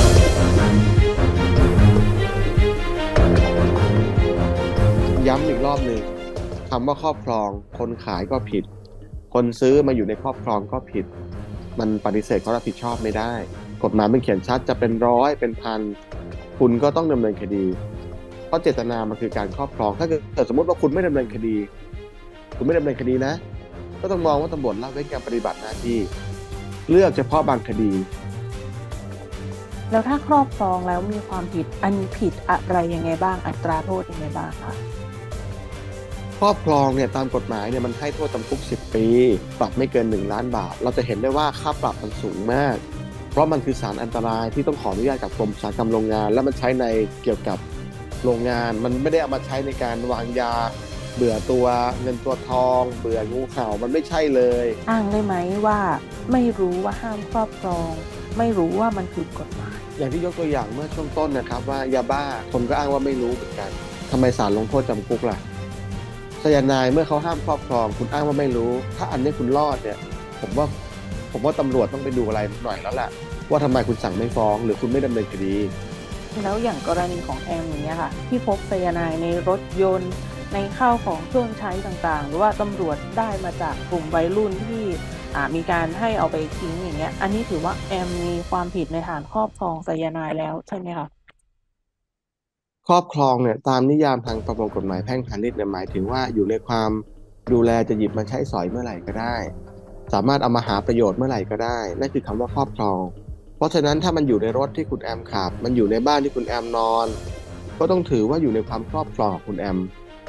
Speaker 10: ย้ำอีกรอบนึงคำว่าครอบครองคนขายก็ผิดคนซื้อมาอยู่ในครอบครองก็ผิดมันปฏิเสธเขารับผิดชอบไม่ได้กฎหมายมันเขียนชัดจะเป็น100เป็นพันคุณก็ต้องดำเนินคดีเพราะเจตนามันคือการครอบครองถ้าเกิดสมมติว่าคุณไม่ดำเนินคดีนะก็ต้องมองว่าตำรวจละเว้นการปฏิบัติหน้าที่เลือกเฉพาะบางคดี
Speaker 11: แล้วถ้าครอบครองแล้วมีความผิดอันนี้ผิดอะไรยังไงบ้างอัตราโทษยังไงบ้างคะ
Speaker 10: ครอบครองเนี่ยตามกฎหมายเนี่ยมันให้โทษจำคุก10 ปีปรับไม่เกิน1 ล้านบาทเราจะเห็นได้ว่าค่าปรับมันสูงมากเพราะมันคือสารอันตรายที่ต้องขออนุญาตกับกรมอุตสาหกรรมโรงงานและมันใช้ในเกี่ยวกับโรงงานมันไม่ได้เอามาใช้ในการวางยาเบื่อตัวเงินตัวทองเบื่องูเห่ามันไม่ใช่เลย
Speaker 11: อ้างได้ไหมว่าไม่รู้ว่าห้ามครอบครองไม่รู้ว่ามันผิดกฎหมาย
Speaker 10: อย่างที่ยกตัวอย่างเมื่อช่วงต้นนะครับว่ายาบ้าคนก็อ้างว่าไม่รู้เหมือนกันทำไมศาลลงโทษจำคุกล่ะไซยาไนด์เมื่อเขาห้ามครอบครองคุณอ้างว่าไม่รู้ถ้าอันนี้คุณรอดเนี่ยผมว่าตำรวจต้องไปดูอะไรหน่อยแล้วแหละว่าทำไมคุณสั่งไม่ฟ้องหรือคุณไม่ดำเนินคดี
Speaker 11: แล้วอย่างกรณีของแอมอย่างเงี้ยค่ะที่พบไซยาไนด์ในรถยนต์ในข้าวของเครื่องใช้ต่างๆหรือว่าตำรวจได้มาจากกลุ่มวัยรุ่นที่มีการให้เอาไปทิ้งอย่างเงี้ยอันนี้ถือว่าแอมมีความผิดในฐานครอบครองไซยาไนด์แล้วใช่ไหมคะ
Speaker 10: ครอบครองเนี่ยตามนิยามทางประมวลกฎหมายแพ่งพาณิชย์เนี่ยหมายถึงว่าอยู่ในความดูแลจะหยิบมาใช้สอยเมื่อไหร่ก็ได้สามารถเอามาหาประโยชน์เมื่อไหร่ก็ได้นั่นคือคำว่าครอบครองเพราะฉะนั้นถ้ามันอยู่ในรถที่คุณแอมขับมันอยู่ในบ้านที่คุณแอมนอนก็ต้องถือว่าอยู่ในความครอบครองของคุณแอม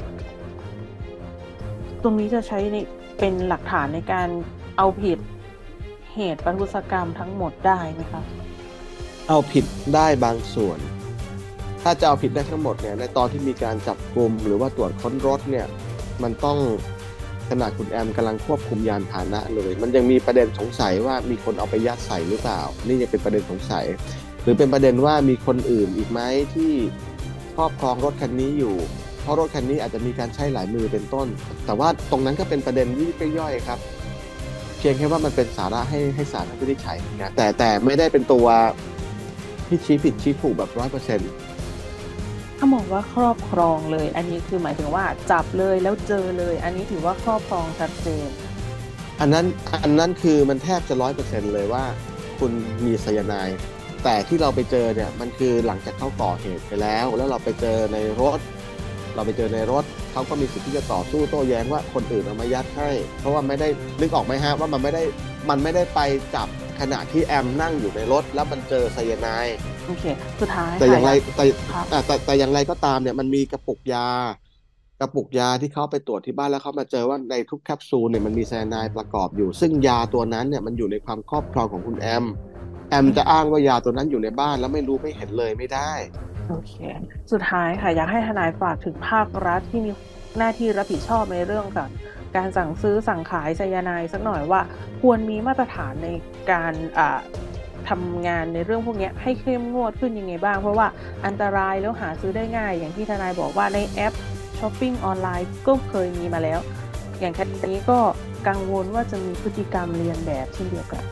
Speaker 11: ตรงนี้จะใช้เป็นหลักฐานในการเอาผิดเหตุประทุษกรรมทั้งหมดได้ไหมคะ
Speaker 10: เอาผิดได้บางส่วนถ้าจะเอาผิดได้ทั้งหมดเนี่ยในตอนที่มีการจับกุมหรือว่าตรวจค้นรถเนี่ยมันต้องขณะคุณแอมกำลังควบคุมยานพาหนะเลยมันยังมีประเด็นสงสัยว่ามีคนเอาไปยัดใส่หรือเปล่านี่ยังเป็นประเด็นสงสัยหรือเป็นประเด็นว่ามีคนอื่นอีกไหมที่ครอบครองรถคันนี้อยู่เพราะรถคันนี้อาจจะมีการใช้หลายมือเป็นต้นแต่ว่าตรงนั้นก็เป็นประเด็นที่ย่อยๆครับเพียงแค่ว่ามันเป็นสาระให้ศาลวินิจฉัยนะแต่ไม่ได้เป็นตัวที่ชี้ผิดชี้ถูกแบบ 100%
Speaker 11: ถ้ามองว่าครอบครองเลยอันนี้คือหมายถึงว่าจับเลยแล้วเจอเลยอันนี้ถือว่าครอบครองชัดเจน
Speaker 10: อันนั้นคือมันแทบจะ 100% เลยว่าคุณมีไซยาไนด์แต่ที่เราไปเจอเนี่ยมันคือหลังจากเขาก่อเหตุไปแล้วเราไปเจอในรถเขาก็มีสิทธิ์ที่จะต่อสู้โต้แย้งว่าคนอื่นเอามายัดให้เพราะว่าไม่ได้นึกออกไหมฮะว่ามันไม่ได้ไปจับขณะที่แอมนั่งอยู่ในรถแล้วมันเจอไซยาไนด์
Speaker 11: โอเคสุดท้าย
Speaker 10: แต่อย่างไรแต่อย่างไรก็ตามเนี่ยมันมีกระปุกยาที่เขาไปตรวจที่บ้านแล้วเขามาเจอว่าในทุกแคปซูลเนี่ยมันมีไซยาไนด์ประกอบอยู่ซึ่งยาตัวนั้นเนี่ยมันอยู่ในความครอบครองของคุณแอมจะอ้างว่ายาตัวนั้นอยู่ในบ้านแล้วไม่รู้ไม่เห็นเลยไม่ได้
Speaker 11: โอเคสุดท้ายค่ะอยากให้ทนายฝากถึงภาครัฐที่มีหน้าที่รับผิดชอบในเรื่องการสั่งซื้อสั่งขายไซยาไนด์สักหน่อยว่าควรมีมาตรฐานในการทำงานในเรื่องพวกนี้ให้เข้มงวดขึ้นยังไงบ้างเพราะว่าอันตรายแล้วหาซื้อได้ง่ายอย่างที่ทนายบอกว่าในแอปช้อปปิ้งออนไลน์ก็เคยมีมาแล้วอย่างคดีนี้ก็กังวลว่าจะมีพฤติกรรมเลียนแบบเช่นเดียวกัน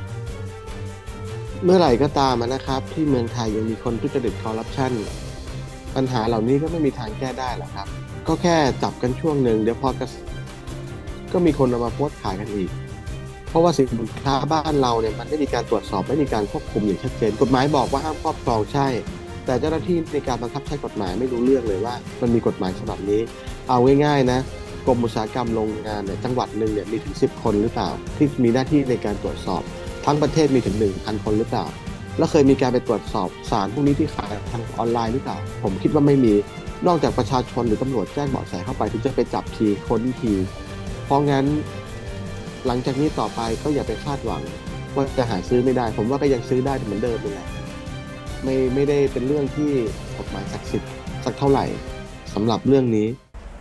Speaker 10: เมื่อไหร่ก็ตามนะครับที่เมืองไทยยังมีคนทุจริตคอร์รัปชันปัญหาเหล่านี้ก็ไม่มีทางแก้ได้หรอกครับก็แค่จับกันช่วงหนึ่งเดี๋ยวพอก็มีคนเอามาโพสต์ขายกันอีกเพราะว่าสินค้าบ้านเราเนี่ยมันไม่มีการตรวจสอบไม่มีการควบคุมอย่างชัดเจนกฎหมายบอกว่าห้ามครอบครองใช่แต่เจ้าหน้าที่ในการบังคับใช้กฎหมายไม่รู้เรื่องเลยว่ามันมีกฎหมายฉบับนี้เอาง่ายๆนะกรมอุตสาหกรรมโรงงานเนี่ยจังหวัดนึงเนี่ยมีถึง10 คนหรือเปล่าที่มีหน้าที่ในการตรวจสอบทั้งประเทศมีถึง 1,000 คนหรือเปล่าแล้วเคยมีการไปตรวจสอบสารพวกนี้ที่ขายทางออนไลน์หรือเปล่าผมคิดว่าไม่มีนอกจากประชาชนหรือตำรวจแจ้งเบาะแสเข้าไปถึงจะไปจับทีค้นทีเพราะงั้นหลังจากนี้ต่อไปก็อย่าไปคาดหวังว่าจะหาซื้อไม่ได้ผมว่าก็ยังซื้อได้เหมือนเดิมเลยไม่ได้เป็นเรื่องที่กฎหมายศักดิ์สิทธิ์สักเท่าไหร่สำหรับเรื่องนี้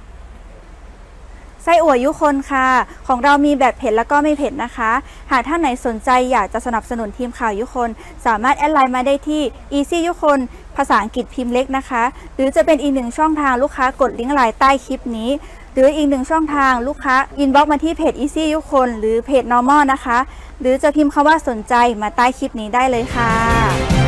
Speaker 5: ไส้อั่วยุคนค่ะของเรามีแบบเผ็ดแล้วก็ไม่เผ็ดนะคะหากท่านไหนสนใจอยากจะสนับสนุนทีมข่าวยุคนสามารถแอดไลน์มาได้ที่ easy ยุคนภาษาอังกฤษพิมพ์เล็กนะคะหรือจะเป็นอีกหนึ่งช่องทางลูกค้ากดลิงก์ไลน์ใต้คลิปนี้หรืออีกหนึ่งช่องทางลูกค้าอินบ็อกซ์มาที่เพจ easy ยุคนหรือเพจ normal นะคะหรือจะพิมพ์คำว่าสนใจมาใต้คลิปนี้ได้เลยค่ะ